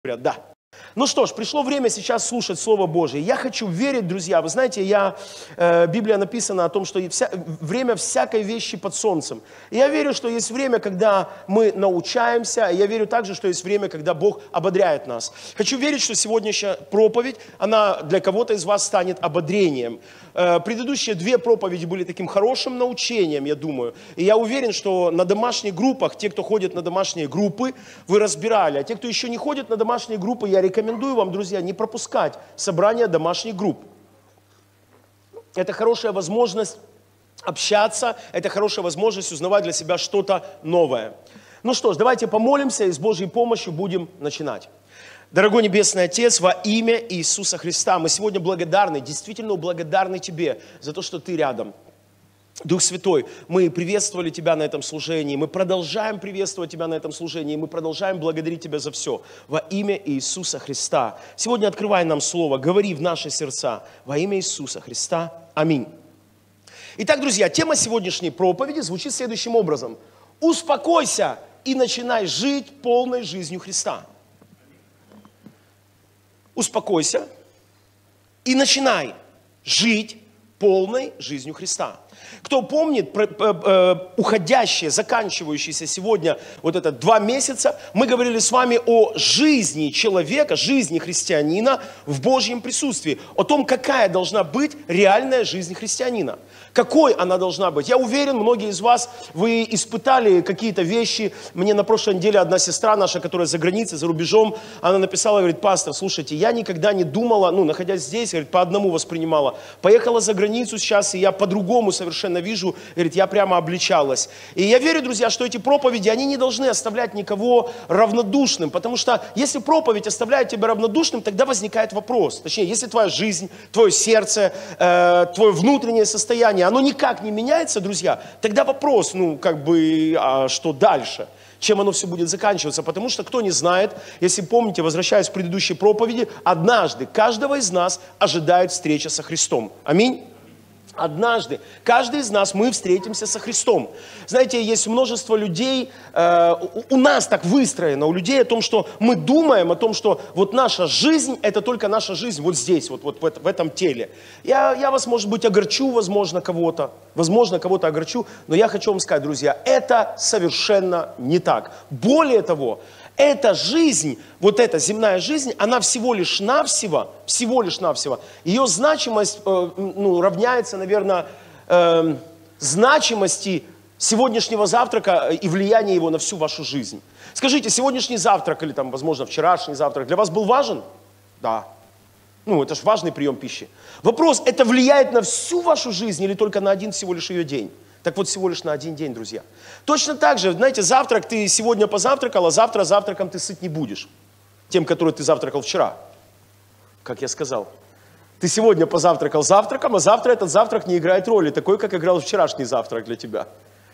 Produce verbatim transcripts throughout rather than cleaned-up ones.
Да. Ну что ж, пришло время сейчас слушать Слово Божие. Я хочу верить, друзья. Вы знаете, я, э, Библия написана о том, что вся, время всякой вещи под солнцем. И я верю, что есть время, когда мы научаемся. И я верю также, что есть время, когда Бог ободряет нас. Хочу верить, что сегодняшняя проповедь, она для кого-то из вас станет ободрением. Э, предыдущие две проповеди были таким хорошим научением, я думаю. И я уверен, что на домашних группах, те, кто ходит на домашние группы, вы разбирали. А те, кто еще не ходит на домашние группы, я рекомендую вам, друзья, не пропускать собрания домашних групп. Это хорошая возможность общаться, это хорошая возможность узнавать для себя что-то новое. Ну что ж, давайте помолимся и с Божьей помощью будем начинать. Дорогой Небесный Отец, во имя Иисуса Христа, мы сегодня благодарны, действительно благодарны Тебе за то, что Ты рядом. Дух Святой, мы приветствовали Тебя на этом служении, мы продолжаем приветствовать Тебя на этом служении, мы продолжаем благодарить Тебя за все. Во имя Иисуса Христа. Сегодня открывай нам Слово, говори в наши сердца. Во имя Иисуса Христа. Аминь. Итак, друзья, тема сегодняшней проповеди звучит следующим образом. Успокойся и начинай жить полной жизнью Христа. Успокойся и начинай жить полной жизнью Христа. Кто помнит уходящее, заканчивающееся сегодня вот это два месяца, мы говорили с вами о жизни человека, жизни христианина в Божьем присутствии, о том, какая должна быть реальная жизнь христианина. Какой она должна быть? Я уверен, многие из вас, вы испытали какие-то вещи. Мне на прошлой неделе одна сестра наша, которая за границей, за рубежом, она написала, говорит, пастор, слушайте, я никогда не думала, ну, находясь здесь, говорит, по одному воспринимала. Поехала за границу сейчас, и я по-другому совершенно вижу, говорит, я прямо обличалась. И я верю, друзья, что эти проповеди, они не должны оставлять никого равнодушным, потому что если проповедь оставляет тебя равнодушным, тогда возникает вопрос. Точнее, если твоя жизнь, твое сердце, э, твое внутреннее состояние, оно никак не меняется, друзья, тогда вопрос, ну, как бы, а что дальше? Чем оно все будет заканчиваться? Потому что, кто не знает, если помните, возвращаясь к предыдущей проповеди, однажды каждого из нас ожидает встреча со Христом. Аминь. Однажды, каждый из нас, мы встретимся со Христом. Знаете, есть множество людей, э, у, у нас так выстроено, у людей о том, что мы думаем о том, что вот наша жизнь, это только наша жизнь вот здесь, вот, вот в, в этом теле. Я, я вас, может быть, огорчу, возможно, кого-то, возможно, кого-то огорчу, но я хочу вам сказать, друзья, это совершенно не так. Более того, эта жизнь, вот эта земная жизнь, она всего лишь навсего, всего лишь навсего, ее значимость э, ну, равняется, наверное, э, значимости сегодняшнего завтрака и влияния его на всю вашу жизнь. Скажите, сегодняшний завтрак или, там, возможно, вчерашний завтрак для вас был важен? Да. Ну, это же важный прием пищи. Вопрос, это влияет на всю вашу жизнь или только на один всего лишь ее день? Так вот, всего лишь на один день, друзья. Точно так же, знаете, завтрак ты сегодня позавтракал, а завтра завтраком ты сыт не будешь. Тем, который ты завтракал вчера. Как я сказал. Ты сегодня позавтракал завтраком, а завтра этот завтрак не играет роли, такой, как играл вчерашний завтрак для тебя.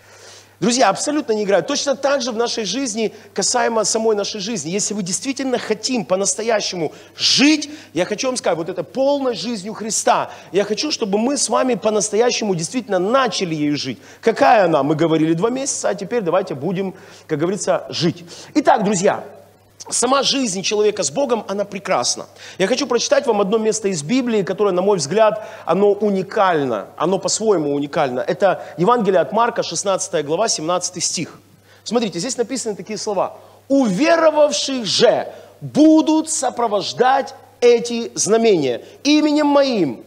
Друзья, абсолютно не играют. Точно так же в нашей жизни, касаемо самой нашей жизни. Если вы действительно хотим по-настоящему жить, я хочу вам сказать, вот это полной жизнью Христа. Я хочу, чтобы мы с вами по-настоящему действительно начали ею жить. Какая она? Мы говорили два месяца, а теперь давайте будем, как говорится, жить. Итак, друзья, сама жизнь человека с Богом, она прекрасна. Я хочу прочитать вам одно место из Библии, которое, на мой взгляд, оно уникально. Оно по-своему уникально. Это Евангелие от Марка, шестнадцатая глава, семнадцатый стих. Смотрите, здесь написаны такие слова. «Уверовавших же будут сопровождать эти знамения именем моим».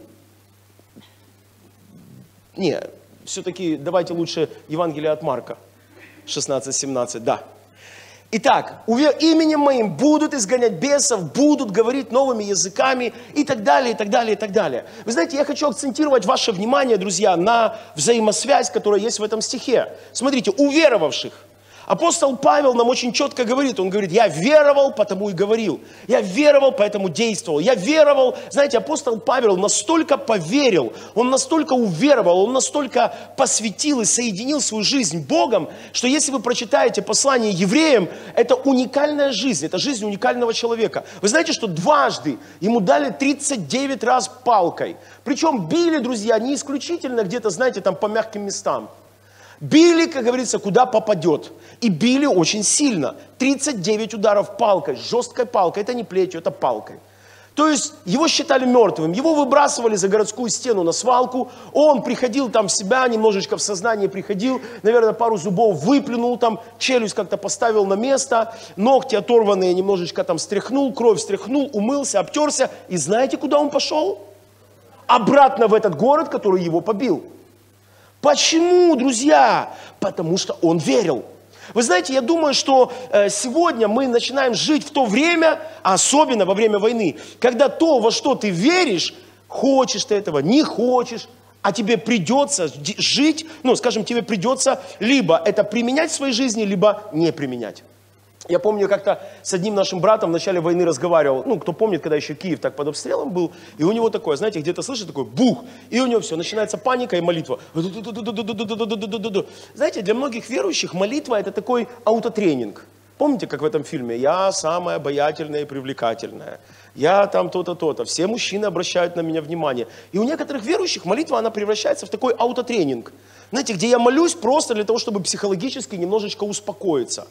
Не, все-таки давайте лучше Евангелие от Марка, шестнадцать семнадцать, да. Итак, именем моим будут изгонять бесов, будут говорить новыми языками и так далее, и так далее, и так далее. Вы знаете, я хочу акцентировать ваше внимание, друзья, на взаимосвязь, которая есть в этом стихе. Смотрите, уверовавших. Апостол Павел нам очень четко говорит, он говорит, я веровал, потому и говорил. Я веровал, поэтому действовал. Я веровал, знаете, апостол Павел настолько поверил, он настолько уверовал, он настолько посвятил и соединил свою жизнь Богом, что если вы прочитаете послание евреям, это уникальная жизнь, это жизнь уникального человека. Вы знаете, что дважды ему дали тридцать девять раз палкой. Причем били, друзья, не исключительно где-то, знаете, там по мягким местам. Били, как говорится, куда попадет. И били очень сильно. тридцать девять ударов палкой, жесткой палкой. Это не плетью, это палкой. То есть его считали мертвым. Его выбрасывали за городскую стену на свалку. Он приходил там в себя, немножечко в сознание приходил. Наверное, пару зубов выплюнул там, челюсть как-то поставил на место. Ногти оторванные немножечко там стряхнул, кровь стряхнул, умылся, обтерся. И знаете, куда он пошел? Обратно в этот город, который его побил. Почему, друзья? Потому что он верил. Вы знаете, я думаю, что э, сегодня мы начинаем жить в то время, а особенно во время войны, когда то, во что ты веришь, хочешь ты этого, не хочешь, а тебе придется жить, ну, скажем, тебе придется либо это применять в своей жизни, либо не применять. Я помню, как-то с одним нашим братом в начале войны разговаривал, ну, кто помнит, когда еще Киев так под обстрелом был, и у него такое, знаете, где-то слышишь, такой бух, и у него все, начинается паника и молитва. Знаете, для многих верующих молитва это такой аутотренинг. Помните, как в этом фильме? Я самая обаятельная и привлекательная. Я там то-то, то-то. Все мужчины обращают на меня внимание. И у некоторых верующих молитва, она превращается в такой аутотренинг. Знаете, где я молюсь просто для того, чтобы психологически немножечко успокоиться.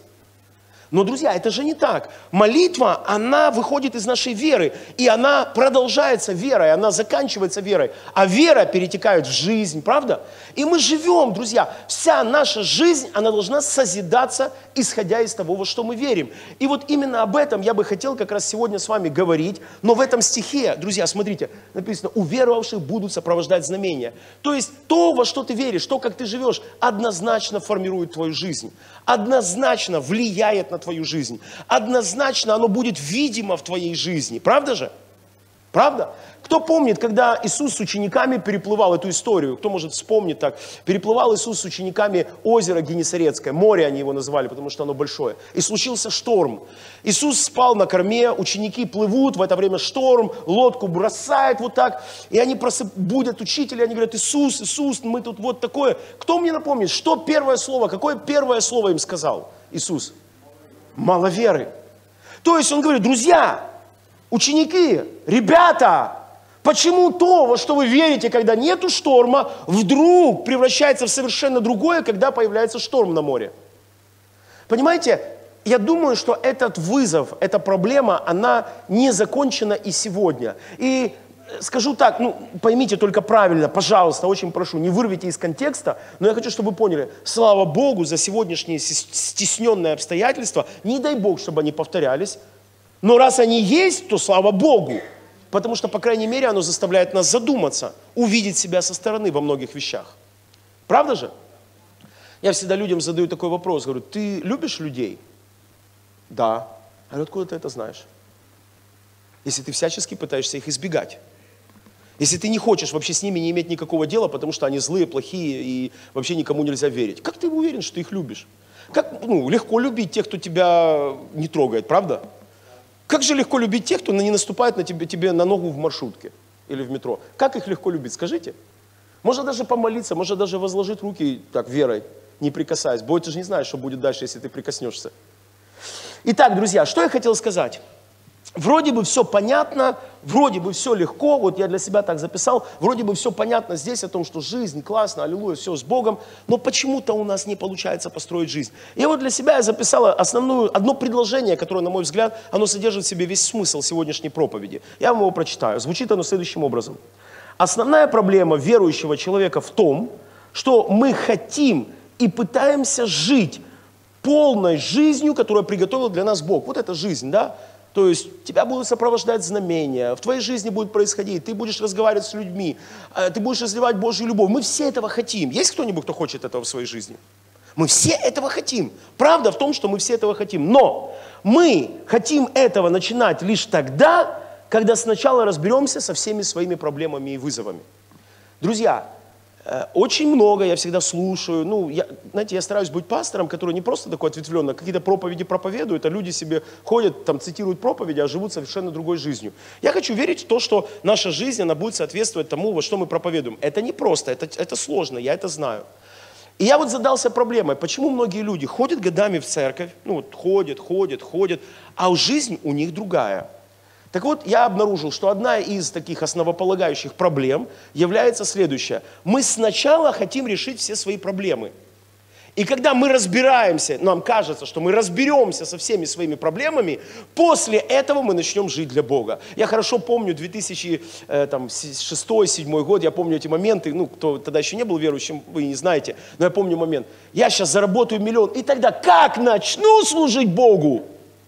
Но, друзья, это же не так. Молитва, она выходит из нашей веры, и она продолжается верой, она заканчивается верой, а вера перетекает в жизнь, правда? И мы живем, друзья, вся наша жизнь, она должна созидаться, исходя из того, во что мы верим. И вот именно об этом я бы хотел как раз сегодня с вами говорить, но в этом стихе, друзья, смотрите, написано, у веровавших будут сопровождать знамения. То есть то, во что ты веришь, то, как ты живешь, однозначно формирует твою жизнь, однозначно влияет на твою жизнь. Однозначно оно будет видимо в твоей жизни. Правда же? Правда? Кто помнит, когда Иисус с учениками переплывал эту историю? Кто может вспомнить так? Переплывал Иисус с учениками озеро Генесарецкое. Море они его называли, потому что оно большое. И случился шторм. Иисус спал на корме, ученики плывут, в это время шторм, лодку бросает вот так. И они просып... будут учителя, они говорят, Иисус, Иисус, мы тут вот такое. Кто мне напомнит, что первое слово, какое первое слово им сказал Иисус? Мало веры. То есть он говорит, друзья, ученики, ребята, почему то, во что вы верите, когда нету шторма, вдруг превращается в совершенно другое, когда появляется шторм на море? Понимаете, я думаю, что этот вызов, эта проблема, она не закончена и сегодня. И скажу так, ну, поймите только правильно, пожалуйста, очень прошу, не вырвите из контекста, но я хочу, чтобы вы поняли, слава Богу за сегодняшние стесненные обстоятельства, не дай Бог, чтобы они повторялись, но раз они есть, то слава Богу, потому что, по крайней мере, оно заставляет нас задуматься, увидеть себя со стороны во многих вещах. Правда же? Я всегда людям задаю такой вопрос, говорю, ты любишь людей? Да. А откуда ты это знаешь? Если ты всячески пытаешься их избегать. Если ты не хочешь вообще с ними не иметь никакого дела, потому что они злые, плохие и вообще никому нельзя верить. Как ты уверен, что ты их любишь? Как, ну, легко любить тех, кто тебя не трогает, правда? Как же легко любить тех, кто не наступает на тебе, тебе на ногу в маршрутке или в метро? Как их легко любить, скажите? Можно даже помолиться, можно даже возложить руки так верой, не прикасаясь. Бо ты же не знаешь, что будет дальше, если ты прикоснешься. Итак, друзья, что я хотел сказать? Вроде бы все понятно, вроде бы все легко, вот я для себя так записал, вроде бы все понятно здесь о том, что жизнь классно, аллилуйя, все с Богом, но почему-то у нас не получается построить жизнь. И вот для себя я записал основную, одно предложение, которое, на мой взгляд, оно содержит в себе весь смысл сегодняшней проповеди. Я вам его прочитаю. Звучит оно следующим образом. Основная проблема верующего человека в том, что мы хотим и пытаемся жить полной жизнью, которую приготовил для нас Бог. Вот это жизнь, да? То есть тебя будут сопровождать знамения, в твоей жизни будет происходить, ты будешь разговаривать с людьми, ты будешь разливать Божью любовь. Мы все этого хотим. Есть кто-нибудь, кто хочет этого в своей жизни? Мы все этого хотим. Правда в том, что мы все этого хотим. Но мы хотим этого начинать лишь тогда, когда сначала разберемся со всеми своими проблемами и вызовами. Друзья, очень много, я всегда слушаю, ну, я, знаете, я стараюсь быть пастором, который не просто такой ответвленно, какие-то проповеди проповедуют, а люди себе ходят, там, цитируют проповеди, а живут совершенно другой жизнью. Я хочу верить в то, что наша жизнь, она будет соответствовать тому, во что мы проповедуем. Это не просто, это, это сложно, я это знаю. И я вот задался проблемой, почему многие люди ходят годами в церковь, ну, вот ходят, ходят, ходят, а жизнь у них другая. Так вот, я обнаружил, что одна из таких основополагающих проблем является следующая. Мы сначала хотим решить все свои проблемы. И когда мы разбираемся, нам кажется, что мы разберемся со всеми своими проблемами, после этого мы начнем жить для Бога. Я хорошо помню две тысячи шестой — две тысячи седьмой год, я помню эти моменты, ну, кто тогда еще не был верующим, вы не знаете, но я помню момент. Я сейчас заработаю миллион, и тогда как начну служить Богу?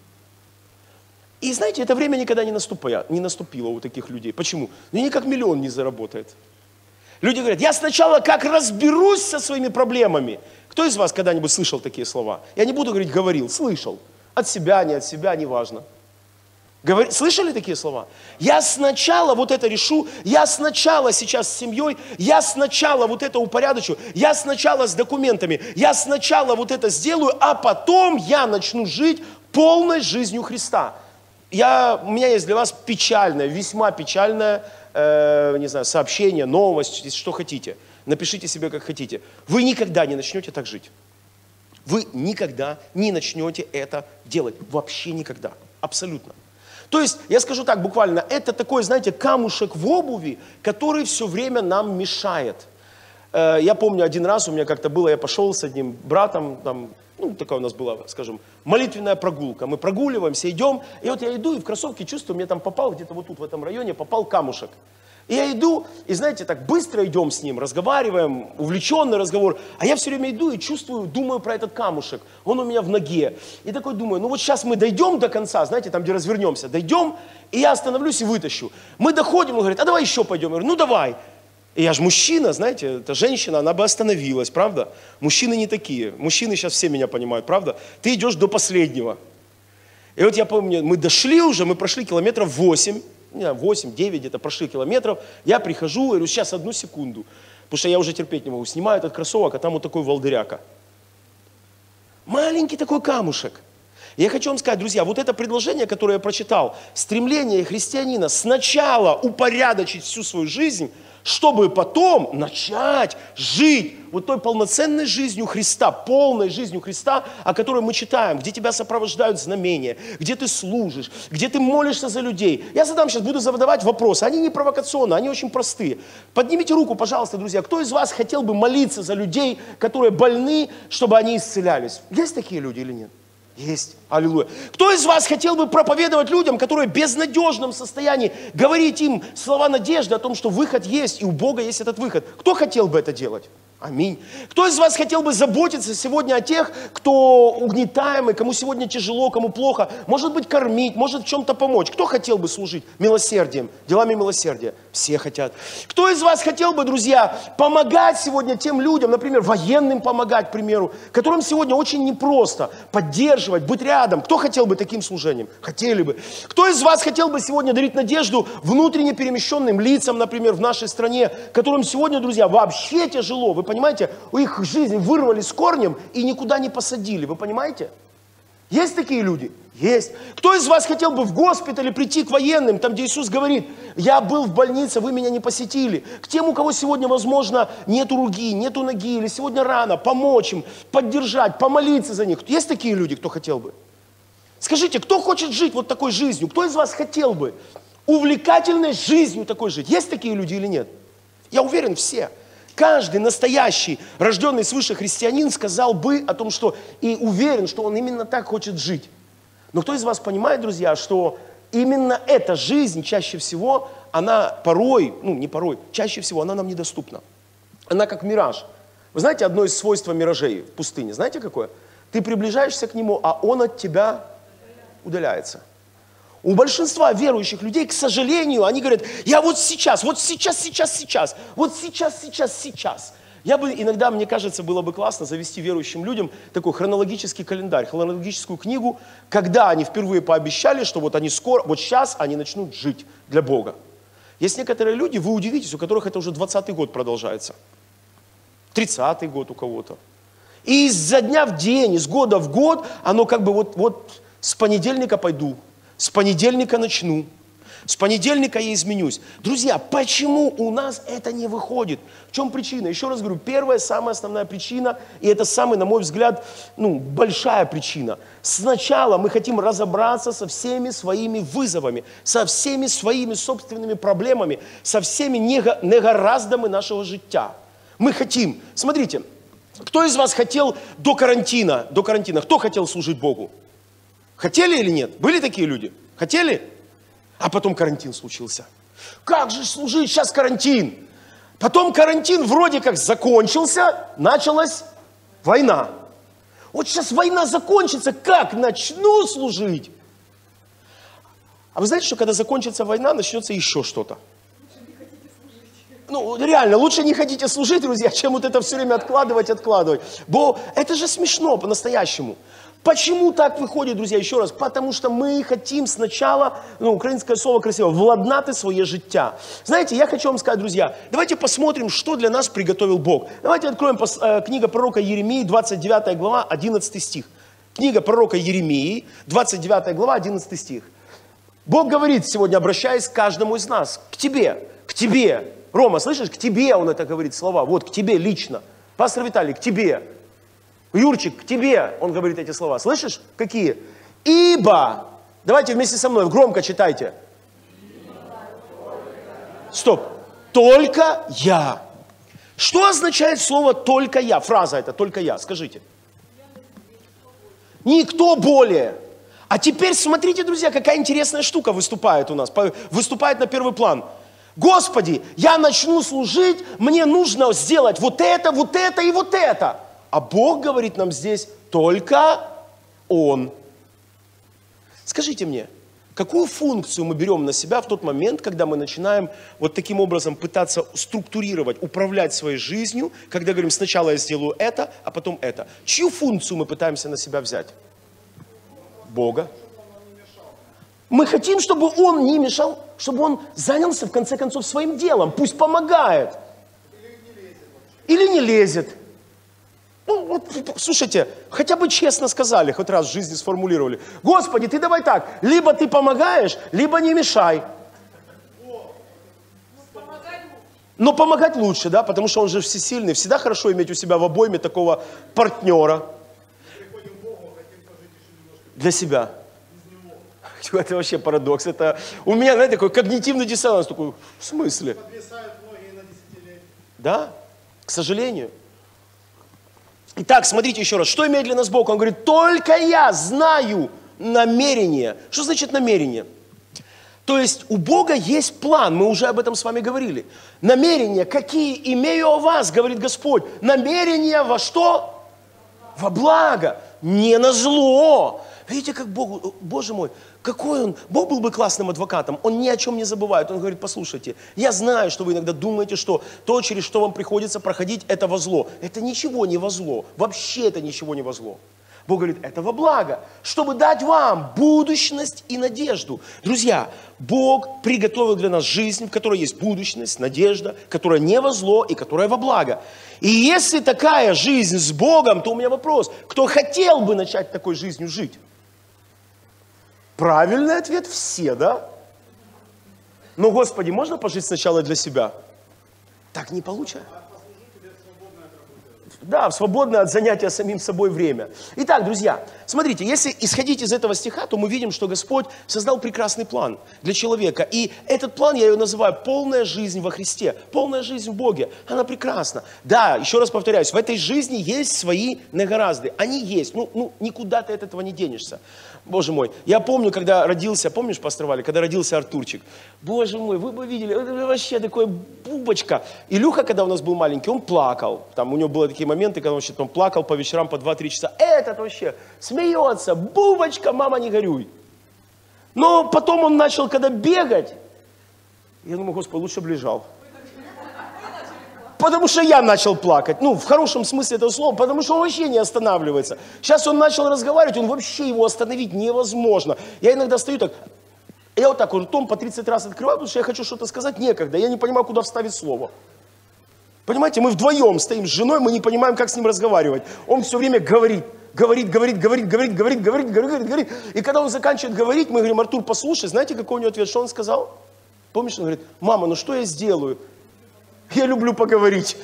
И знаете, это время никогда не наступило, не наступило у таких людей. Почему? Ну, никак миллион не заработает. Люди говорят, я сначала как разберусь со своими проблемами. Кто из вас когда-нибудь слышал такие слова? Я не буду говорить говорил, слышал. От себя, не от себя, неважно. Говор... Слышали такие слова? Я сначала вот это решу, я сначала сейчас с семьей, я сначала вот это упорядочу, я сначала с документами, я сначала вот это сделаю, а потом я начну жить полной жизнью Христа. Я... У меня есть для вас печальное, весьма печальное, э, не знаю, сообщение, новость, что хотите. Напишите себе, как хотите. Вы никогда не начнете так жить. Вы никогда не начнете это делать. Вообще никогда. Абсолютно. То есть, я скажу так буквально, это такой, знаете, камушек в обуви, который все время нам мешает. Я помню, один раз у меня как-то было, я пошел с одним братом, там, ну, такая у нас была, скажем, молитвенная прогулка. Мы прогуливаемся, идем, и вот я иду, и в кроссовке чувствую, мне там попал, где-то вот тут, в этом районе, попал камушек. И я иду, и знаете, так быстро идем с ним, разговариваем, увлеченный разговор. А я все время иду и чувствую, думаю про этот камушек. Он у меня в ноге. И такой думаю, ну вот сейчас мы дойдем до конца, знаете, там, где развернемся, дойдем, и я остановлюсь и вытащу. Мы доходим, он говорит, а давай еще пойдем. Я говорю, ну давай. И я же мужчина, знаете, это женщина, она бы остановилась, правда? Мужчины не такие. Мужчины сейчас все меня понимают, правда? Ты идешь до последнего. И вот я помню, мы дошли уже, мы прошли километров восемь. восемь-девять где-то прошли километров, я прихожу, говорю, сейчас одну секунду, потому что я уже терпеть не могу, снимаю этот кроссовок, а там вот такой волдыряка. Маленький такой камушек. Я хочу вам сказать, друзья, вот это предложение, которое я прочитал, стремление христианина сначала упорядочить всю свою жизнь, чтобы потом начать жить вот той полноценной жизнью Христа, полной жизнью Христа, о которой мы читаем, где тебя сопровождают знамения, где ты служишь, где ты молишься за людей. Я задам сейчас, буду задавать вопросы, они не провокационные, они очень простые. Поднимите руку, пожалуйста, друзья, кто из вас хотел бы молиться за людей, которые больны, чтобы они исцелялись? Есть такие люди или нет? Есть. Аллилуйя. Кто из вас хотел бы проповедовать людям, которые в безнадежном состоянии, говорить им слова надежды о том, что выход есть, и у Бога есть этот выход? Кто хотел бы это делать? Аминь. Кто из вас хотел бы заботиться сегодня о тех, кто угнетаемый, кому сегодня тяжело, кому плохо? Может быть, кормить, может в чем-то помочь. Кто хотел бы служить милосердием, делами милосердия? Все хотят. Кто из вас хотел бы, друзья, помогать сегодня тем людям, например, военным помогать, к примеру, которым сегодня очень непросто поддерживать, быть рядом? Кто хотел бы таким служением? Хотели бы. Кто из вас хотел бы сегодня дарить надежду внутренне перемещенным лицам, например, в нашей стране, которым сегодня, друзья, вообще тяжело? Вы понимаете, у их жизнь вырвали с корнем и никуда не посадили. Вы понимаете? Есть такие люди? Есть. Кто из вас хотел бы в госпитале прийти к военным, там, где Иисус говорит, я был в больнице, вы меня не посетили. К тем, у кого сегодня, возможно, нету руки, нету ноги, или сегодня рано, помочь им, поддержать, помолиться за них. Есть такие люди, кто хотел бы? Скажите, кто хочет жить вот такой жизнью? Кто из вас хотел бы увлекательной жизнью такой жить? Есть такие люди или нет? Я уверен, все. Каждый настоящий, рожденный свыше христианин сказал бы о том, что и уверен, что он именно так хочет жить. Но кто из вас понимает, друзья, что именно эта жизнь чаще всего, она порой, ну не порой, чаще всего она нам недоступна. Она как мираж. Вы знаете одно из свойств миражей в пустыне? Знаете какое? Ты приближаешься к нему, а он от тебя удаляется. У большинства верующих людей, к сожалению, они говорят, я вот сейчас, вот сейчас, сейчас, сейчас, вот сейчас, сейчас, сейчас. Я бы иногда, мне кажется, было бы классно завести верующим людям такой хронологический календарь, хронологическую книгу, когда они впервые пообещали, что вот они скоро, вот сейчас они начнут жить для Бога. Есть некоторые люди, вы удивитесь, у которых это уже двадцатый год продолжается, тридцатый год у кого-то. И изо дня в день, из года в год, оно как бы вот, вот с понедельника пойду, с понедельника начну, с понедельника я изменюсь. Друзья, почему у нас это не выходит? В чем причина? Еще раз говорю, первая, самая основная причина, и это самая, на мой взгляд, ну, большая причина. Сначала мы хотим разобраться со всеми своими вызовами, со всеми своими собственными проблемами, со всеми негараздами нашего життя. Мы хотим, смотрите, Кто из вас хотел до карантина, до карантина, кто хотел служить Богу? Хотели или нет? Были такие люди? Хотели? А потом карантин случился. Как же служить, сейчас карантин? Потом карантин вроде как закончился, началась война. Вот сейчас война закончится, как начну служить? А вы знаете, что когда закончится война, начнется еще что-то? Ну, реально, лучше не хотите служить, друзья, чем вот это все время откладывать, откладывать. Бо это же смешно по-настоящему. Почему так выходит, друзья, еще раз? Потому что мы хотим сначала, ну, украинское слово красиво, владнати своє життя. Знаете, я хочу вам сказать, друзья, давайте посмотрим, что для нас приготовил Бог. Давайте откроем э, книга пророка Иеремии, двадцать девятая глава, одиннадцатый стих. Книга пророка Иеремии, двадцать девятая глава, одиннадцатый стих. Бог говорит сегодня, обращаясь к каждому из нас, к тебе, к тебе. Рома, слышишь, к тебе он это говорит, слова, вот к тебе лично. Пастор Виталий, к тебе. Юрчик, к тебе он говорит эти слова. Слышишь, какие? Ибо, давайте вместе со мной, громко читайте. Стоп. Только я. Что означает слово «только я»? Фраза это «только я». Скажите. Никто более. А теперь смотрите, друзья, какая интересная штука выступает у нас. Выступает на первый план. Господи, я начну служить, мне нужно сделать вот это, вот это и вот это. А Бог говорит нам здесь только Он. Скажите мне, какую функцию мы берем на себя в тот момент, когда мы начинаем вот таким образом пытаться структурировать, управлять своей жизнью, когда говорим, сначала я сделаю это, а потом это. Чью функцию мы пытаемся на себя взять? Бога. Мы хотим, чтобы Он не мешал, чтобы Он занялся, в конце концов, своим делом. Пусть помогает. Или не лезет. Ну, вот, слушайте, хотя бы честно сказали, хоть раз в жизни сформулировали. Господи, ты давай так, либо ты помогаешь, либо не мешай. Но помогать лучше, да, потому что Он же всесильный. Всегда хорошо иметь у себя в обойме такого партнера. Для себя. Это вообще парадокс. Это у меня, знаете, такой когнитивный диссонанс. Такой, в смысле? Да, к сожалению. Итак, смотрите еще раз. Что имеет для нас Бог? Он говорит, только я знаю намерение. Что значит намерение? То есть у Бога есть план. Мы уже об этом с вами говорили. Намерения, какие имею о вас, говорит Господь. Намерения во что? Во благо. Не на зло. Видите, как Богу, Боже мой, какой Он, Бог был бы классным адвокатом, Он ни о чем не забывает. Он говорит, послушайте, я знаю, что вы иногда думаете, что то, через что вам приходится проходить, это во зло. Это ничего не во зло, вообще это ничего не во зло. Бог говорит, это во благо, чтобы дать вам будущность и надежду. Друзья, Бог приготовил для нас жизнь, в которой есть будущность, надежда, которая не во зло и которая во благо. И если такая жизнь с Богом, то у меня вопрос, кто хотел бы начать такой жизнью жить? Правильный ответ – все, да? Но, Господи, можно пожить сначала для себя? Так не получается. Да, в свободное от занятия самим собой время. Итак, друзья, смотрите, если исходить из этого стиха, то мы видим, что Господь создал прекрасный план для человека. И этот план, я ее называю, полная жизнь во Христе, полная жизнь в Боге. Она прекрасна. Да, еще раз повторяюсь, в этой жизни есть свои негоразды. Они есть, ну, ну никуда ты от этого не денешься. Боже мой, я помню, когда родился, помнишь, пастор Валя, когда родился Артурчик? Боже мой, вы бы видели, это вообще такое бубочка. Илюха, когда у нас был маленький, он плакал. Там у него были такие моменты, когда он, вообще, он плакал по вечерам по два-три часа. Этот вообще смеется, бубочка, мама, не горюй. Но потом он начал, когда бегать, я думаю, Господи, лучше бы лежал. Потому что я начал плакать. Ну, в хорошем смысле этого слова, потому что он вообще не останавливается. Сейчас он начал разговаривать, он вообще его остановить невозможно. Я иногда стою так, я вот так вот ртом по тридцать раз открываю, потому что я хочу что-то сказать, некогда. Я не понимаю, куда вставить слово. Понимаете, мы вдвоем стоим с женой, мы не понимаем, как с ним разговаривать. Он все время говорит, говорит, говорит, говорит, говорит, говорит, говорит, говорит, говорит. И когда он заканчивает говорить, мы говорим, Артур, послушай, знаете, какой у него ответ, что он сказал? Помнишь, он говорит, мама, ну что я сделаю? Я люблю поговорить.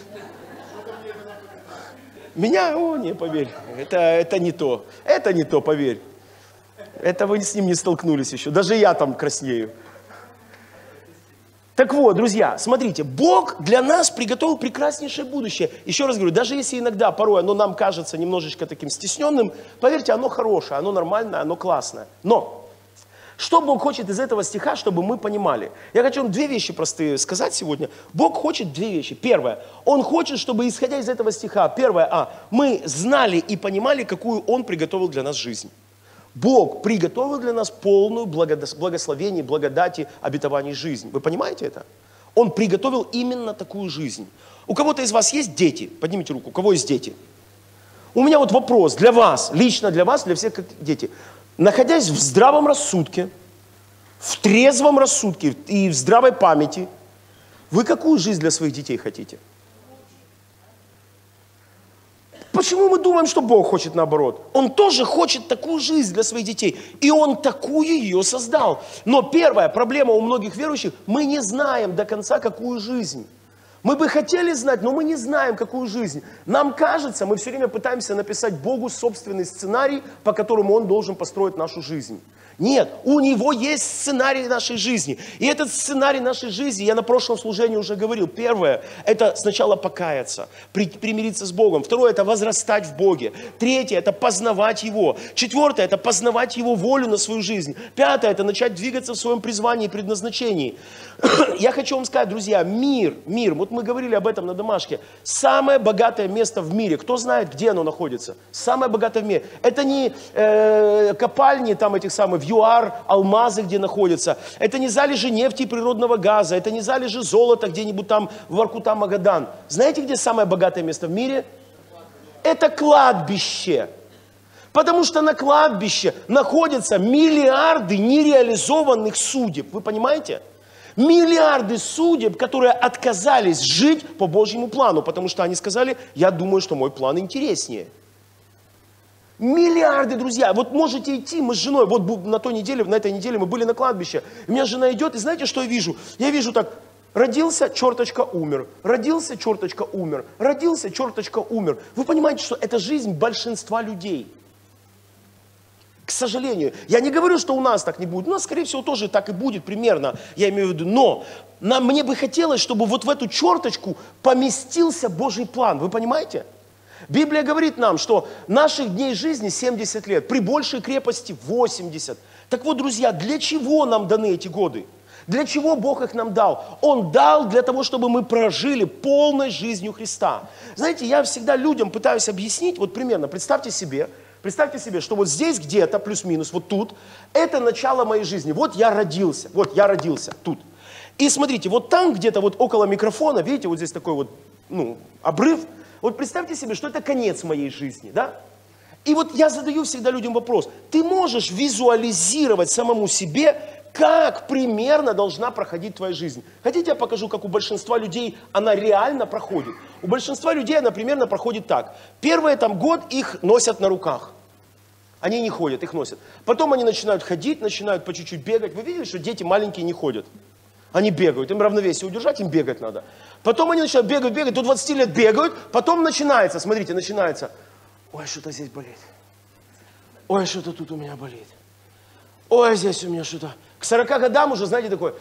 Меня, о, не, поверь, это, это не то. Это не то, поверь. Это вы с ним не столкнулись еще. Даже я там краснею. Так вот, друзья, смотрите, Бог для нас приготовил прекраснейшее будущее. Еще раз говорю, даже если иногда, порой оно нам кажется немножечко таким стесненным, поверьте, оно хорошее, оно нормальное, оно классное. Но что Бог хочет из этого стиха, чтобы мы понимали? Я хочу вам две вещи простые сказать сегодня. Бог хочет две вещи. Первое, Он хочет, чтобы, исходя из этого стиха, первое, а, мы знали и понимали, какую Он приготовил для нас жизнь. Бог приготовил для нас полную благословение, благодати, обетований жизнь. Вы понимаете это? Он приготовил именно такую жизнь. У кого-то из вас есть дети? Поднимите руку. У кого есть дети? У меня вот вопрос для вас, лично для вас, для всех как дети. Находясь в здравом рассудке, в трезвом рассудке и в здравой памяти, вы какую жизнь для своих детей хотите? Почему мы думаем, что Бог хочет наоборот? Он тоже хочет такую жизнь для своих детей. И Он такую ее создал. Но первая проблема у многих верующих, мы не знаем до конца, какую жизнь. Мы бы хотели знать, но мы не знаем, какую жизнь. Нам кажется, мы все время пытаемся написать Богу собственный сценарий, по которому Он должен построить нашу жизнь. Нет, у Него есть сценарий нашей жизни. И этот сценарий нашей жизни, я на прошлом служении уже говорил, первое, это сначала покаяться, при, примириться с Богом. Второе, это возрастать в Боге. Третье, это познавать Его. Четвертое, это познавать Его волю на свою жизнь. Пятое, это начать двигаться в своем призвании и предназначении. Я хочу вам сказать, друзья, мир, мир, вот мы говорили об этом на домашке, самое богатое место в мире. Кто знает, где оно находится? Самое богатое в мире. Это не э, копальни там этих самых, ЮАР, алмазы, где находятся. Это не залежи нефти и природного газа. Это не залежи золота где-нибудь там в Воркута-Магадан. Знаете, где самое богатое место в мире? Это кладбище. Потому что на кладбище находятся миллиарды нереализованных судеб. Вы понимаете? Миллиарды судеб, которые отказались жить по Божьему плану. Потому что они сказали, я думаю, что мой план интереснее. Миллиарды, друзья. Вот можете идти, мы с женой, вот на той неделе, на этой неделе мы были на кладбище. У меня жена идет, и знаете, что я вижу? Я вижу так, родился, черточка, умер. Родился, черточка, умер. Родился, черточка, умер. Вы понимаете, что это жизнь большинства людей. К сожалению. Я не говорю, что у нас так не будет. У нас, скорее всего, тоже так и будет примерно. Я имею в виду. Но нам, мне бы хотелось, чтобы вот в эту черточку поместился Божий план. Вы понимаете? Библия говорит нам, что наших дней жизни семьдесят лет, при большей крепости восемьдесят. Так вот, друзья, для чего нам даны эти годы? Для чего Бог их нам дал? Он дал для того, чтобы мы прожили полной жизнью Христа. Знаете, я всегда людям пытаюсь объяснить, вот примерно, представьте себе, представьте себе, что вот здесь где-то, плюс-минус, вот тут, это начало моей жизни. Вот я родился, вот я родился тут. И смотрите, вот там где-то вот около микрофона, видите, вот здесь такой вот, ну, обрыв. Вот представьте себе, что это конец моей жизни, да? И вот я задаю всегда людям вопрос. Ты можешь визуализировать самому себе, как примерно должна проходить твоя жизнь? Хотите, я покажу, как у большинства людей она реально проходит? У большинства людей она примерно проходит так. Первый там год их носят на руках. Они не ходят, их носят. Потом они начинают ходить, начинают по чуть-чуть бегать. Вы видели, что дети маленькие не ходят? Они бегают, им равновесие удержать, им бегать надо. Потом они начинают бегать, бегать, до двадцати лет бегают, потом начинается, смотрите, начинается. Ой, что-то здесь болит. Ой, что-то тут у меня болит. Ой, здесь у меня что-то. К сорока годам уже, знаете, такое,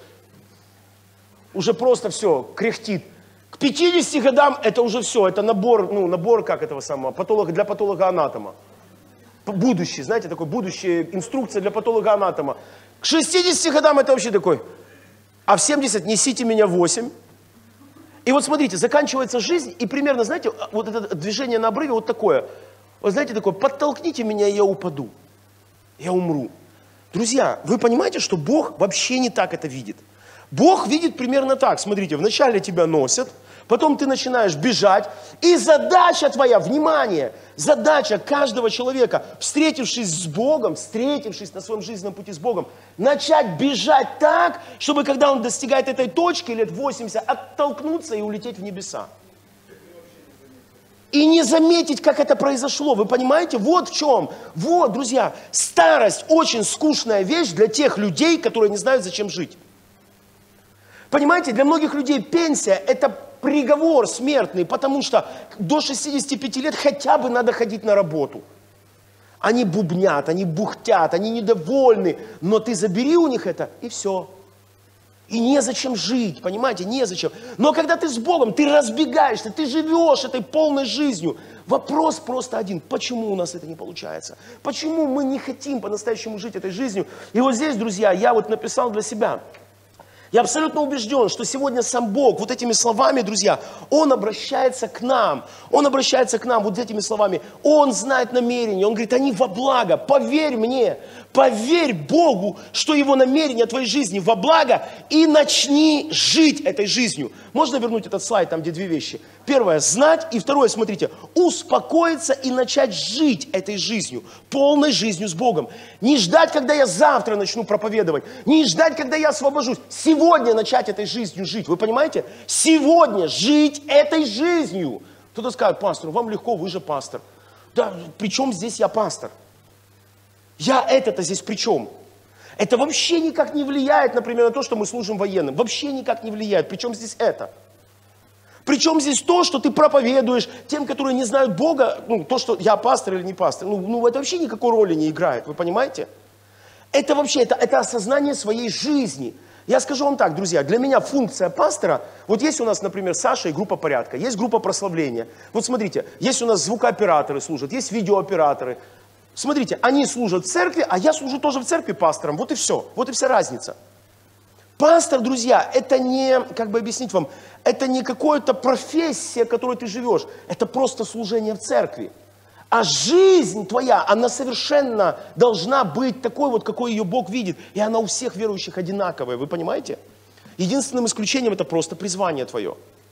уже просто все, кряхтит. К пятидесяти годам это уже все, это набор, ну, набор как этого самого, патолога, для патолога-анатома. Будущее, знаете, такой будущая инструкция для патолога-анатома. К шестидесяти годам это вообще такой, а в семьдесят несите меня в восемь. И вот смотрите, заканчивается жизнь, и примерно, знаете, вот это движение на обрыве вот такое. Вот знаете, такое, подтолкните меня, и я упаду. Я умру. Друзья, вы понимаете, что Бог вообще не так это видит? Бог видит примерно так. Смотрите, вначале тебя носят, потом ты начинаешь бежать, и задача твоя, внимание, задача каждого человека, встретившись с Богом, встретившись на своем жизненном пути с Богом, начать бежать так, чтобы когда он достигает этой точки, лет восемьдесят, оттолкнуться и улететь в небеса. И не заметить, как это произошло. Вы понимаете? Вот в чем. Вот, друзья, старость очень скучная вещь для тех людей, которые не знают, зачем жить. Понимаете, для многих людей пенсия – это приговор смертный, потому что до шестидесяти пяти лет хотя бы надо ходить на работу. Они бубнят, они бухтят, они недовольны, но ты забери у них это, и все. И незачем жить, понимаете, незачем. Но когда ты с Богом, ты разбегаешься, ты живешь этой полной жизнью. Вопрос просто один. Почему у нас это не получается? Почему мы не хотим по-настоящему жить этой жизнью? И вот здесь, друзья, я вот написал для себя. Я абсолютно убежден, что сегодня сам Бог вот этими словами, друзья, Он обращается к нам. Он обращается к нам вот этими словами. Он знает намерения. Он говорит, они во благо. Поверь мне, поверь Богу, что Его намерения твоей жизни во благо, и начни жить этой жизнью. Можно вернуть этот слайд, там где две вещи? Первое, знать, и второе, смотрите, успокоиться и начать жить этой жизнью, полной жизнью с Богом. Не ждать, когда я завтра начну проповедовать, не ждать, когда я освобожусь. Сегодня начать этой жизнью жить, вы понимаете? Сегодня жить этой жизнью. Кто-то скажет, пастор, вам легко, вы же пастор. Да, при чем здесь я пастор? Я это-то здесь при чем? Это вообще никак не влияет, например, на то, что мы служим военным. Вообще никак не влияет. Причем здесь это? Причем здесь то, что ты проповедуешь тем, которые не знают Бога, ну, то, что я пастор или не пастор, ну, ну это вообще никакой роли не играет, вы понимаете? Это вообще, это, это осознание своей жизни. Я скажу вам так, друзья, для меня функция пастора, вот есть у нас, например, Саша и группа порядка, есть группа прославления. Вот смотрите, есть у нас звукооператоры служат, есть видеооператоры. Смотрите, они служат в церкви, а я служу тоже в церкви пастором, вот и все, вот и вся разница. Пастор, друзья, это не, как бы объяснить вам, это не какая-то профессия, которой ты живешь, это просто служение в церкви. А жизнь твоя, она совершенно должна быть такой вот, какой ее Бог видит. И она у всех верующих одинаковая, вы понимаете? Единственным исключением это просто призвание твое,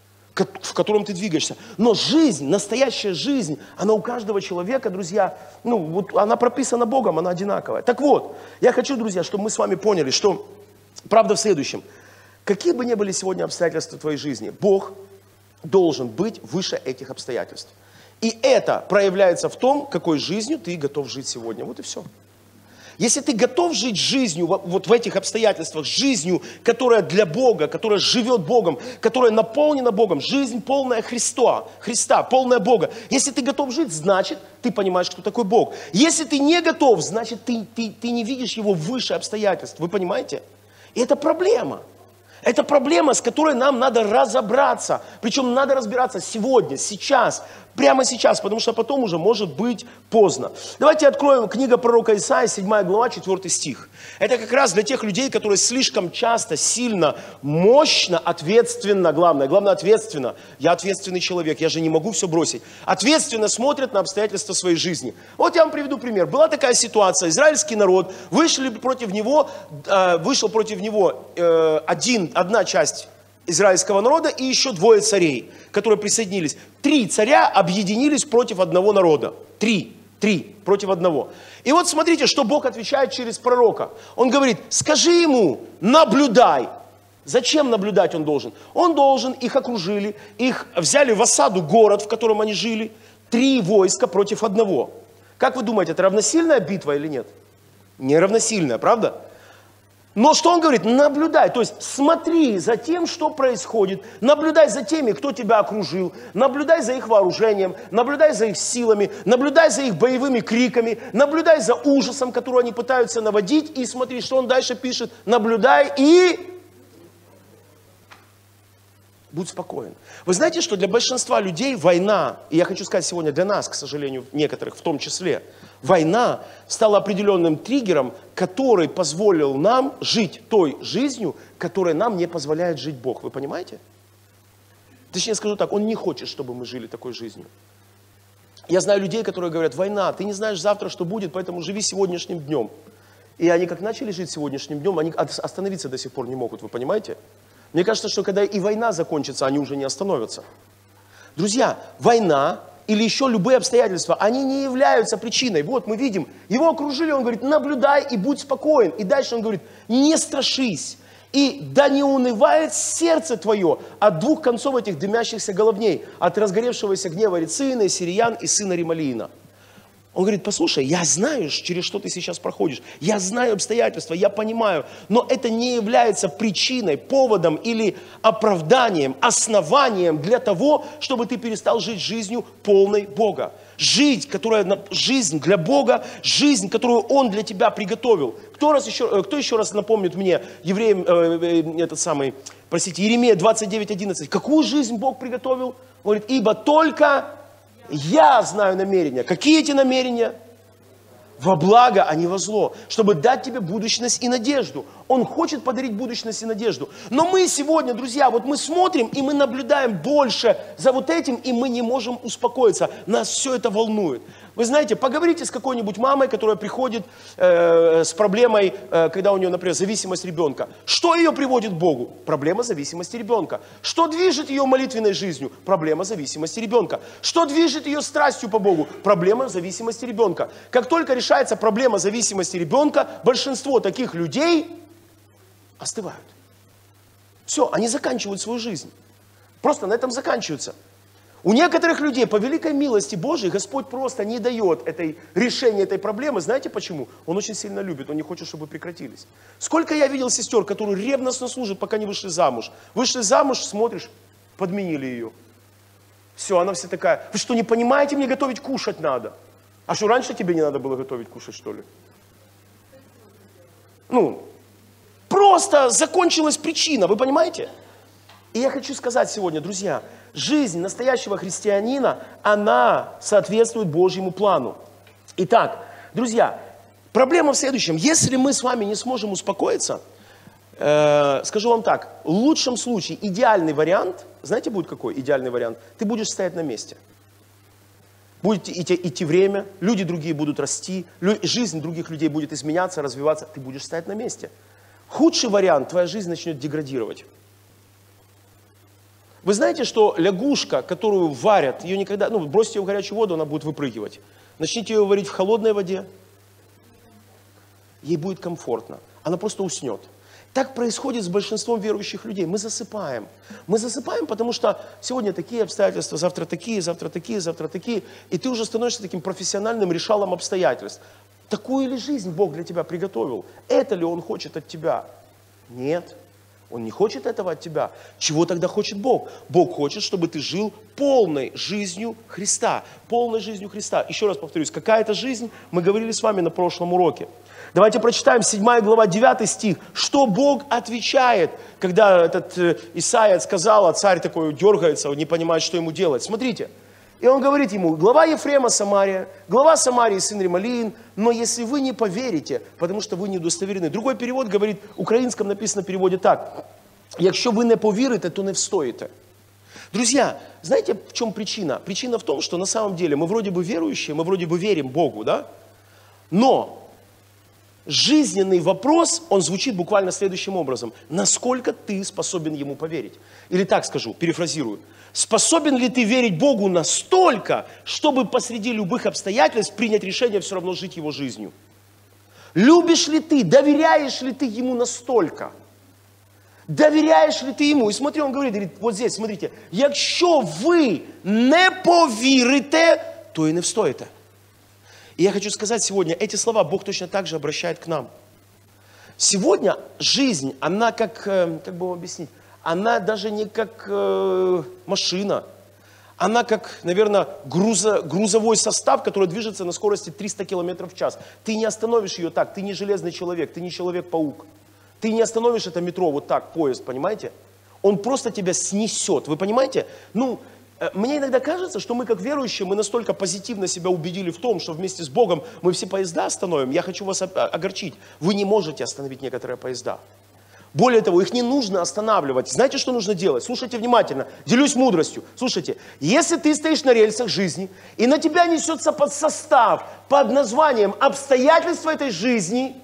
в котором ты двигаешься. Но жизнь, настоящая жизнь, она у каждого человека, друзья, ну вот она прописана Богом, она одинаковая. Так вот, я хочу, друзья, чтобы мы с вами поняли, что правда в следующем. Какие бы ни были сегодня обстоятельства твоей жизни, Бог должен быть выше этих обстоятельств. И это проявляется в том, какой жизнью ты готов жить сегодня. Вот и все. Если ты готов жить жизнью, вот в этих обстоятельствах, жизнью, которая для Бога, которая живет Богом, которая наполнена Богом, жизнь полная Христа, Христа, полная Бога. Если ты готов жить, значит, ты понимаешь, кто такой Бог. Если ты не готов, значит, ты, ты, ты не видишь Его выше обстоятельств. Вы понимаете? И это проблема. Это проблема, с которой нам надо разобраться. Причем надо разбираться сегодня, сейчас, прямо сейчас, потому что потом уже может быть поздно. Давайте откроем книга пророка Исаии, седьмая глава, четвёртый стих. Это как раз для тех людей, которые слишком часто, сильно, мощно, ответственно, главное, главное ответственно. Я ответственный человек, я же не могу все бросить. Ответственно смотрят на обстоятельства своей жизни. Вот я вам приведу пример. Была такая ситуация, израильский народ, вышли против него, вышел против него один, одна часть израильского народа и еще двое царей, которые присоединились. Три царя объединились против одного народа. Три. Три против одного. И вот смотрите, что Бог отвечает через пророка. Он говорит, скажи ему, наблюдай. Зачем наблюдать он должен? Он должен, их окружили, их взяли в осаду город, в котором они жили. Три войска против одного. Как вы думаете, это равносильная битва или нет? Не равносильная, правда? Но что он говорит? Наблюдай, то есть смотри за тем, что происходит, наблюдай за теми, кто тебя окружил, наблюдай за их вооружением, наблюдай за их силами, наблюдай за их боевыми криками, наблюдай за ужасом, который они пытаются наводить, и смотри, что он дальше пишет, наблюдай и будь спокоен. Вы знаете, что для большинства людей война, и я хочу сказать сегодня для нас, к сожалению, некоторых в том числе, война стала определенным триггером, который позволил нам жить той жизнью, которой нам не позволяет жить Бог. Вы понимаете? Точнее скажу так, Он не хочет, чтобы мы жили такой жизнью. Я знаю людей, которые говорят, война, ты не знаешь завтра, что будет, поэтому живи сегодняшним днем. И они как начали жить сегодняшним днем, они остановиться до сих пор не могут, вы понимаете? Мне кажется, что когда и война закончится, они уже не остановятся. Друзья, война или еще любые обстоятельства, они не являются причиной. Вот мы видим, его окружили, он говорит, наблюдай и будь спокоен. И дальше он говорит, не страшись. И да не унывает сердце твое от двух концов этих дымящихся головней, от разгоревшегося гнева Рецина, Сириян и сына Ремалиина. Он говорит, послушай, я знаю, через что ты сейчас проходишь, я знаю обстоятельства, я понимаю, но это не является причиной, поводом или оправданием, основанием для того, чтобы ты перестал жить жизнью полной Бога. Жить, которая, жизнь для Бога, жизнь, которую Он для тебя приготовил. Кто, раз еще, кто еще раз напомнит мне, евреям, э, этот самый, простите, Иеремия двадцать девять одиннадцать, какую жизнь Бог приготовил? Он говорит, ибо только я знаю намерения. Какие эти намерения? Во благо, а не во зло, чтобы дать тебе будущность и надежду. Он хочет подарить будущность и надежду. Но мы сегодня, друзья, вот мы смотрим, и мы наблюдаем больше за вот этим, и мы не можем успокоиться. Нас все это волнует. Вы знаете, поговорите с какой-нибудь мамой, которая приходит э, с проблемой, э, когда у нее, например, зависимость ребенка. Что ее приводит к Богу? Проблема зависимости ребенка. Что движет ее молитвенной жизнью? Проблема зависимости ребенка. Что движет ее страстью по Богу? Проблема зависимости ребенка. Как только решается проблема зависимости ребенка, большинство таких людей остывают. Все, они заканчивают свою жизнь. Просто на этом заканчиваются. У некоторых людей по великой милости Божией Господь просто не дает этой, решения этой проблемы. Знаете почему? Он очень сильно любит, Он не хочет, чтобы прекратились. Сколько я видел сестер, которые ревностно служат, пока не вышли замуж. Вышли замуж, смотришь, подменили ее. Все, она вся такая, вы что, не понимаете, мне готовить кушать надо? А что, раньше тебе не надо было готовить кушать, что ли? Ну, просто закончилась причина, вы понимаете? И я хочу сказать сегодня, друзья, жизнь настоящего христианина, она соответствует Божьему плану. Итак, друзья, проблема в следующем. Если мы с вами не сможем успокоиться, э, скажу вам так, в лучшем случае идеальный вариант, знаете, будет какой идеальный вариант? Ты будешь стоять на месте. Будет идти, идти время, люди другие будут расти, лю, жизнь других людей будет изменяться, развиваться, ты будешь стоять на месте. Худший вариант, твоя жизнь начнет деградировать. Вы знаете, что лягушка, которую варят, ее никогда, ну, бросьте ее в горячую воду, она будет выпрыгивать. Начните ее варить в холодной воде, ей будет комфортно, она просто уснет. Так происходит с большинством верующих людей. Мы засыпаем. Мы засыпаем, потому что сегодня такие обстоятельства, завтра такие, завтра такие, завтра такие. И ты уже становишься таким профессиональным решалом обстоятельств. Такую ли жизнь Бог для тебя приготовил? Это ли Он хочет от тебя? Нет. Он не хочет этого от тебя. Чего тогда хочет Бог? Бог хочет, чтобы ты жил полной жизнью Христа. Полной жизнью Христа. Еще раз повторюсь, какая это жизнь, мы говорили с вами на прошлом уроке. Давайте прочитаем седьмая глава, девятый стих. Что Бог отвечает, когда этот э, Исаия сказал, а царь такой дергается, он не понимает, что ему делать. Смотрите. И он говорит ему, глава Ефрема Самария, глава Самарии сын Ремалиин, но если вы не поверите, потому что вы не удостоверены. Другой перевод говорит, в українському написано в переводе так, якщо ви не повірите, то не встоїте. Друзья, знаете, в чем причина? Причина в том, что на самом деле мы вроде бы верующие, мы вроде бы верим Богу, да? Но жизненный вопрос, он звучит буквально следующим образом. Насколько ты способен Ему поверить? Или так скажу, перефразирую. Способен ли ты верить Богу настолько, чтобы посреди любых обстоятельств принять решение все равно жить Его жизнью? Любишь ли ты, доверяешь ли ты Ему настолько? Доверяешь ли ты Ему? И смотри, он говорит, говорит вот здесь, смотрите, якщо ви не повірите, то и не встоите. И я хочу сказать сегодня, эти слова Бог точно так же обращает к нам. Сегодня жизнь, она как, как бы вам объяснить, она даже не как э, машина. Она как, наверное, грузо, грузовой состав, который движется на скорости триста километров в час. Ты не остановишь ее так, ты не железный человек, ты не человек-паук. Ты не остановишь это метро вот так, поезд, понимаете? Он просто тебя снесет, вы понимаете? Ну, э, мне иногда кажется, что мы как верующие, мы настолько позитивно себя убедили в том, что вместе с Богом мы все поезда остановим. Я хочу вас огорчить, вы не можете остановить некоторые поезда. Более того, их не нужно останавливать. Знаете, что нужно делать? Слушайте внимательно. Делюсь мудростью. Слушайте, если ты стоишь на рельсах жизни, и на тебя несется под состав, под названием обстоятельства этой жизни,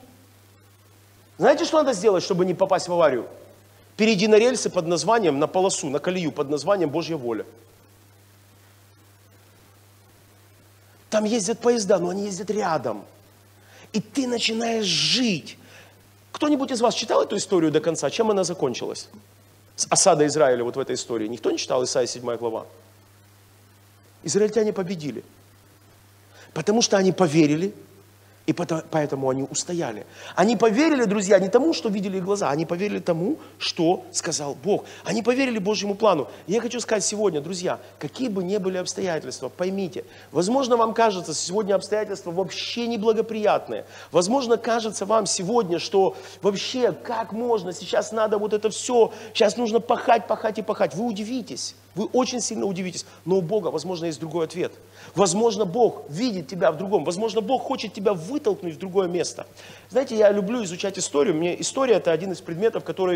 знаете, что надо сделать, чтобы не попасть в аварию? Перейди на рельсы под названием, на полосу, на колею под названием Божья воля. Там ездят поезда, но они ездят рядом. И ты начинаешь жить. Кто-нибудь из вас читал эту историю до конца? Чем она закончилась? С осадой Израиля вот в этой истории. Никто не читал Исайя седьмая глава? Израильтяне победили. Потому что они поверили, и поэтому они устояли. Они поверили, друзья, не тому, что видели их глаза, они поверили тому, что сказал Бог. Они поверили Божьему плану. И я хочу сказать сегодня, друзья, какие бы ни были обстоятельства, поймите, возможно, вам кажется, сегодня обстоятельства вообще неблагоприятные. Возможно, кажется вам сегодня, что вообще, как можно, сейчас надо вот это все, сейчас нужно пахать, пахать и пахать. Вы удивитесь. Вы очень сильно удивитесь, но у Бога, возможно, есть другой ответ. Возможно, Бог видит тебя в другом. Возможно, Бог хочет тебя вытолкнуть в другое место. Знаете, я люблю изучать историю. Мне история – это один из предметов, который,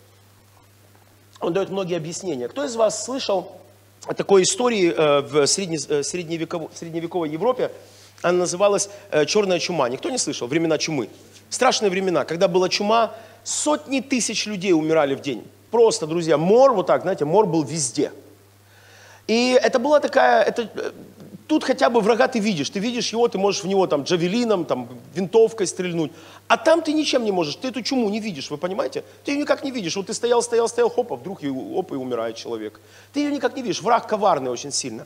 он дает многие объяснения. Кто из вас слышал о такой истории в средневековой, в средневековой Европе? Она называлась «Черная чума». Никто не слышал? Времена чумы. Страшные времена, когда была чума, сотни тысяч людей умирали в день. Просто, друзья, мор, вот так, знаете, мор был везде. И это была такая, это, тут хотя бы врага ты видишь, ты видишь его, ты можешь в него там джавелином, там, винтовкой стрельнуть, а там ты ничем не можешь, ты эту чуму не видишь, вы понимаете? Ты ее никак не видишь, вот ты стоял, стоял, стоял, хоп, а вдруг и, оп, и умирает человек. Ты ее никак не видишь, враг коварный очень сильно.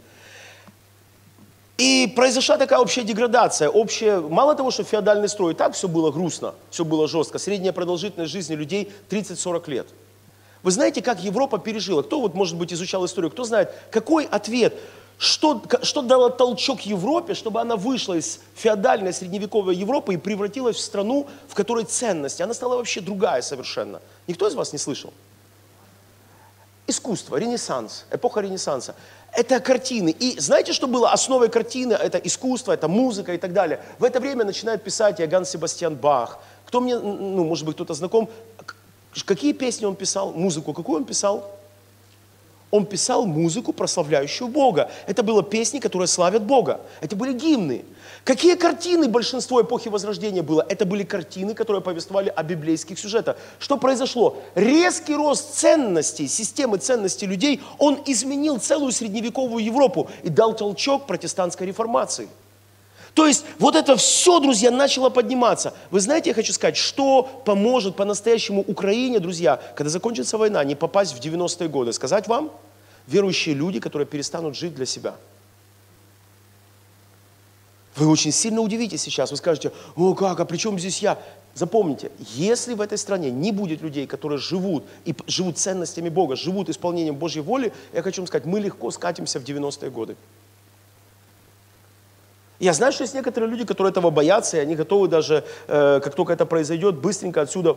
И произошла такая общая деградация, общая, мало того, что феодальный строй, и так все было грустно, все было жестко, средняя продолжительность жизни людей тридцать-сорок лет. Вы знаете, как Европа пережила? Кто, вот, может быть, изучал историю, кто знает, какой ответ, что, что дало толчок Европе, чтобы она вышла из феодальной средневековой Европы и превратилась в страну, в которой ценности, она стала вообще другая совершенно. Никто из вас не слышал? Искусство, Ренессанс, эпоха Ренессанса. Это картины. И знаете, что было основой картины? Это искусство, это музыка и так далее. В это время начинает писать Иоганн Себастьян Бах. Кто мне, ну, может быть, кто-то знаком? Какие песни он писал? Музыку какую он писал? Он писал музыку, прославляющую Бога. Это были песни, которые славят Бога. Это были гимны. Какие картины большинство эпохи Возрождения было? Это были картины, которые повествовали о библейских сюжетах. Что произошло? Резкий рост ценностей, системы ценностей людей, он изменил целую средневековую Европу и дал толчок протестантской реформации. То есть вот это все, друзья, начало подниматься. Вы знаете, я хочу сказать, что поможет по-настоящему Украине, друзья, когда закончится война, не попасть в девяностые годы? Сказать вам? Верующие люди, которые перестанут жить для себя. Вы очень сильно удивитесь сейчас. Вы скажете, о как, а при чем здесь я? Запомните, если в этой стране не будет людей, которые живут и живут ценностями Бога, живут исполнением Божьей воли, я хочу вам сказать, мы легко скатимся в девяностые годы. Я знаю, что есть некоторые люди, которые этого боятся, и они готовы даже, э, как только это произойдет, быстренько отсюда.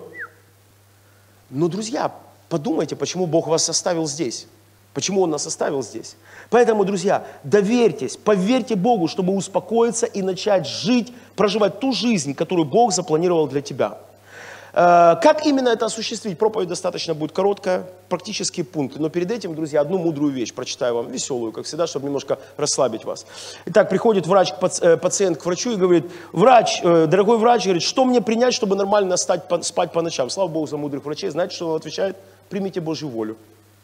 Но, друзья, подумайте, почему Бог вас оставил здесь. Почему Он нас оставил здесь. Поэтому, друзья, доверьтесь, поверьте Богу, чтобы успокоиться и начать жить, проживать ту жизнь, которую Бог запланировал для тебя. Как именно это осуществить? Проповедь достаточно будет короткая, практические пункты. Но перед этим, друзья, одну мудрую вещь прочитаю вам, веселую, как всегда, чтобы немножко расслабить вас. Итак, приходит врач, пациент к врачу и говорит, врач, дорогой врач, говорит, что мне принять, чтобы нормально спать по ночам? Слава Богу за мудрых врачей. Знаете, что он отвечает? Примите Божью волю.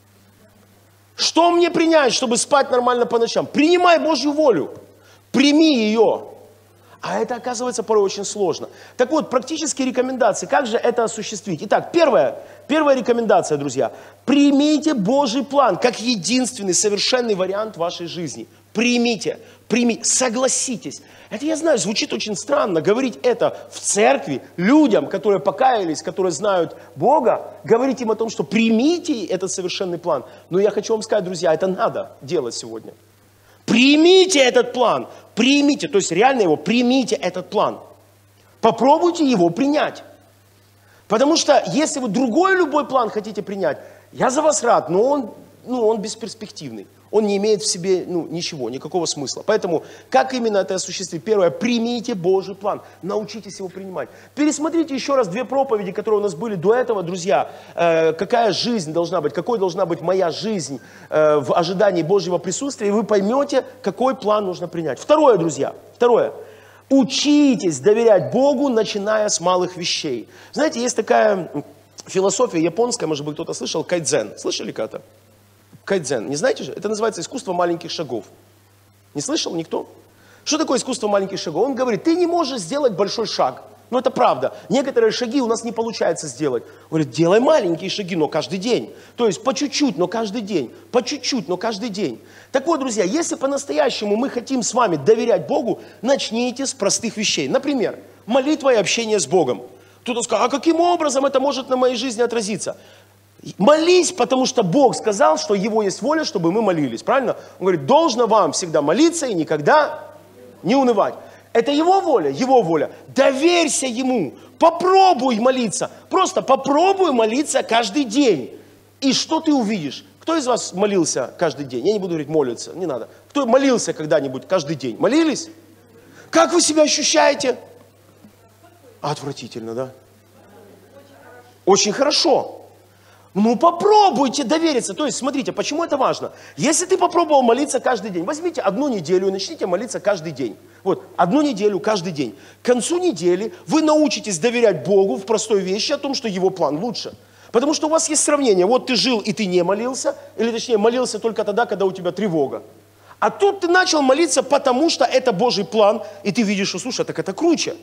Что мне принять, чтобы спать нормально по ночам? Принимай Божью волю. Прими ее. А это, оказывается, порой очень сложно. Так вот, практические рекомендации. Как же это осуществить? Итак, первая, первая рекомендация, друзья. Примите Божий план как единственный совершенный вариант вашей жизни. Примите, примите, согласитесь. Это, я знаю, звучит очень странно, говорить это в церкви людям, которые покаялись, которые знают Бога, говорить им о том, что примите этот совершенный план. Но я хочу вам сказать, друзья, это надо делать сегодня. Примите этот план, примите, то есть реально его, примите этот план. Попробуйте его принять. Потому что если вы другой любой план хотите принять, я за вас рад, но он, ну, он бесперспективный. Он не имеет в себе ну, ничего, никакого смысла. Поэтому, как именно это осуществить? Первое, примите Божий план. Научитесь его принимать. Пересмотрите еще раз две проповеди, которые у нас были до этого, друзья. Э, какая жизнь должна быть, какой должна быть моя жизнь э, в ожидании Божьего присутствия, и вы поймете, какой план нужно принять. Второе, друзья, второе. Учитесь доверять Богу, начиная с малых вещей. Знаете, есть такая философия японская, может быть, кто-то слышал, кайдзен. Слышали когда-то? Кайдзен. Не знаете же? Это называется искусство маленьких шагов. Не слышал никто? Что такое искусство маленьких шагов? Он говорит, ты не можешь сделать большой шаг, Ну, это правда. Некоторые шаги у нас не получается сделать. Говорит, делай маленькие шаги, но каждый день. То есть по чуть-чуть, но каждый день. По чуть-чуть, но каждый день. Так вот, друзья, если по-настоящему мы хотим с вами доверять Богу, начните с простых вещей. Например, молитва и общение с Богом. Кто-то сказал, а каким образом это может на моей жизни отразиться? Молись, потому что Бог сказал, что Его есть воля, чтобы мы молились. Правильно? Он говорит, должно вам всегда молиться и никогда не унывать. Это Его воля, Его воля. Доверься Ему. Попробуй молиться. Просто попробуй молиться каждый день. И что ты увидишь? Кто из вас молился каждый день? Я не буду говорить молиться, не надо. Кто молился когда-нибудь каждый день? Молились? Как вы себя ощущаете? Отвратительно, да? Очень хорошо. Ну, попробуйте довериться. То есть, смотрите, почему это важно? Если ты попробовал молиться каждый день, возьмите одну неделю и начните молиться каждый день. Вот, одну неделю каждый день. К концу недели вы научитесь доверять Богу в простой вещи о том, что Его план лучше. Потому что у вас есть сравнение. Вот ты жил и ты не молился, или точнее молился только тогда, когда у тебя тревога. А тут ты начал молиться, потому что это Божий план, и ты видишь, что, слушай, так это круче.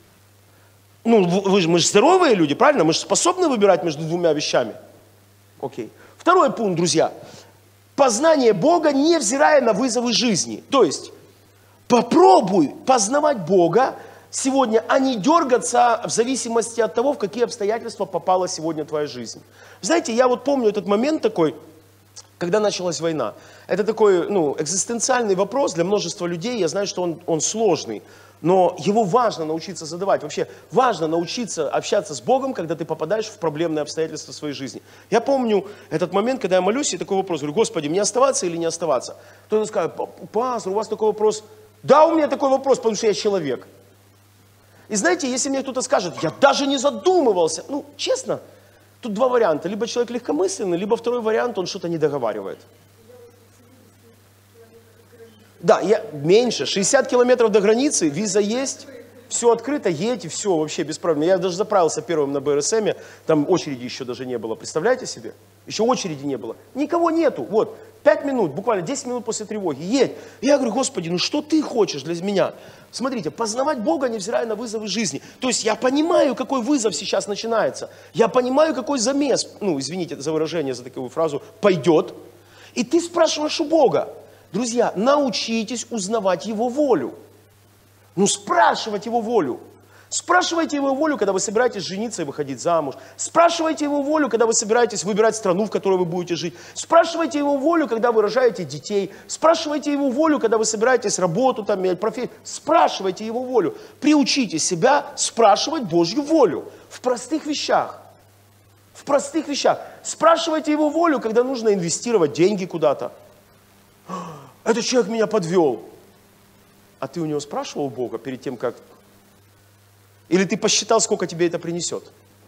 Ну, вы, мы же здоровые люди, правильно? Мы же способны выбирать между двумя вещами. Окей. Второй пункт, друзья. Познание Бога, невзирая на вызовы жизни. То есть, попробуй познавать Бога сегодня, а не дергаться в зависимости от того, в какие обстоятельства попала сегодня твоя жизнь. Знаете, я вот помню этот момент такой, когда началась война. Это такой, ну, экзистенциальный вопрос для множества людей. Я знаю, что он, он сложный. Но его важно научиться задавать. Вообще важно научиться общаться с Богом, когда ты попадаешь в проблемные обстоятельства своей жизни. Я помню этот момент, когда я молюсь, и такой вопрос. Говорю, Господи, мне оставаться или не оставаться? Кто-то скажет, пастор, у вас такой вопрос. Да, у меня такой вопрос, потому что я человек. И знаете, если мне кто-то скажет, я даже не задумывался. Ну, честно, тут два варианта. Либо человек легкомысленный, либо второй вариант, он что-то не договаривает. Да, я меньше, шестьдесят километров до границы, виза есть, все открыто, едете, все вообще без проблем. Я даже заправился первым на БРСМе, там очереди еще даже не было, представляете себе? Еще очереди не было. Никого нету, вот, пять минут, буквально десять минут после тревоги, едь. И я говорю, Господи, ну что ты хочешь для меня? Смотрите, познавать Бога, невзирая на вызовы жизни. То есть я понимаю, какой вызов сейчас начинается. Я понимаю, какой замес, ну, извините за выражение, за такую фразу, пойдет. И ты спрашиваешь у Бога. Друзья, научитесь узнавать Его волю. Ну, спрашивать Его волю. Спрашивайте Его волю, когда вы собираетесь жениться и выходить замуж. Спрашивайте Его волю, когда вы собираетесь выбирать страну, в которой вы будете жить. Спрашивайте Его волю, когда вы рожаете детей. Спрашивайте Его волю, когда вы собираетесь работу там менять, профессию. Спрашивайте Его волю. Приучите себя спрашивать Божью волю в простых вещах. В простых вещах. Спрашивайте Его волю, когда нужно инвестировать деньги куда-то. Этот человек меня подвел. А ты у него спрашивал Бога перед тем, как... Или ты посчитал, сколько тебе это принесет?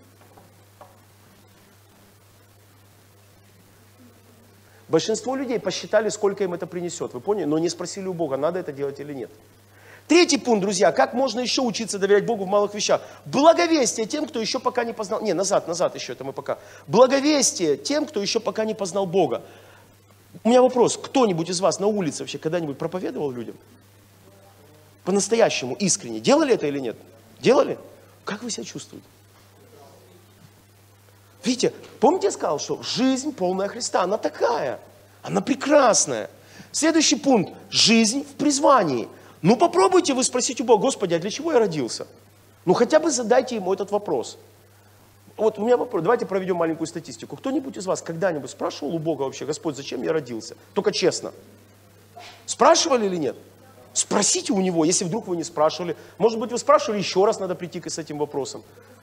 Большинство людей посчитали, сколько им это принесет. Вы поняли? Но не спросили у Бога, надо это делать или нет. Третий пункт, друзья. Как можно еще учиться доверять Богу в малых вещах? Благовестие тем, кто еще пока не познал... Не, назад, назад еще, это мы пока. Благовестие тем, кто еще пока не познал Бога. У меня вопрос, кто-нибудь из вас на улице вообще когда-нибудь проповедовал людям? По-настоящему, искренне. Делали это или нет? Делали? Как вы себя чувствуете? Видите, помните, я сказал, что жизнь полная Христа, она такая, она прекрасная. Следующий пункт, жизнь в призвании. Ну попробуйте вы спросить у Бога, Господи, а для чего я родился? Ну хотя бы задайте ему этот вопрос. Вот у меня вопрос, давайте проведем маленькую статистику. Кто-нибудь из вас когда-нибудь спрашивал у Бога вообще, Господь, зачем я родился? Только честно. Спрашивали или нет? Спросите у Него, если вдруг вы не спрашивали. Может быть, вы спрашивали, еще раз надо прийти с этим вопросом.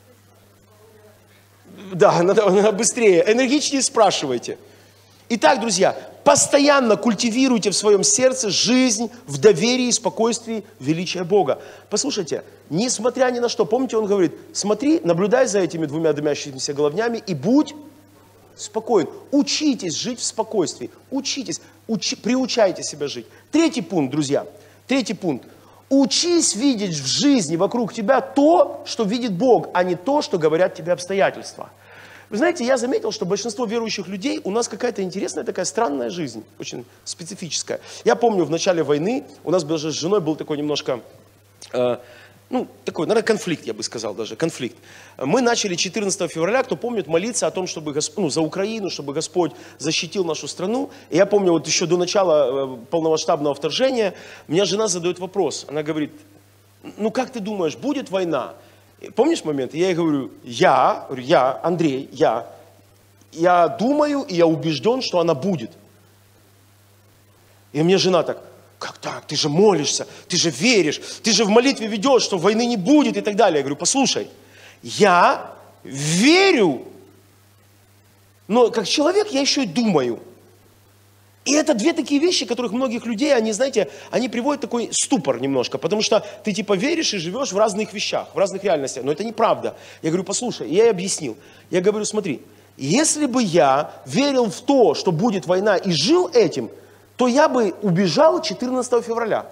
Да, надо, надо быстрее, энергичнее спрашивайте. Итак, друзья, постоянно культивируйте в своем сердце жизнь в доверии, спокойствии, величия Бога. Послушайте, несмотря ни на что, помните, он говорит, смотри, наблюдай за этими двумя дымящимися головнями и будь спокоен. Учитесь жить в спокойствии, учитесь, учи, приучайте себя жить. Третий пункт, друзья, третий пункт. Учись видеть в жизни вокруг тебя то, что видит Бог, а не то, что говорят тебе обстоятельства. Вы знаете, я заметил, что большинство верующих людей, у нас какая-то интересная такая странная жизнь, очень специфическая. Я помню, в начале войны у нас даже с женой был такой немножко, э, ну, такой, наверное, конфликт, я бы сказал даже, конфликт. Мы начали четырнадцатого февраля, кто помнит, молиться о том, чтобы Господь, ну, за Украину, чтобы Господь защитил нашу страну. И я помню, вот еще до начала полномасштабного вторжения, мне жена задает вопрос. Она говорит, ну, как ты думаешь, будет война? Помнишь момент? Я ей говорю, я, я, Андрей, я, я думаю и я убежден, что она будет. И мне жена так, как так? Ты же молишься, ты же веришь, ты же в молитве ведешь, что войны не будет и так далее. Я говорю, послушай, я верю, но как человек я еще и думаю. И это две такие вещи, которых многих людей, они, знаете, они приводят в такой ступор немножко, потому что ты типа веришь и живешь в разных вещах, в разных реальностях, но это неправда. Я говорю, послушай, я ей объяснил. Я говорю, смотри, если бы я верил в то, что будет война и жил этим, то я бы убежал четырнадцатого февраля.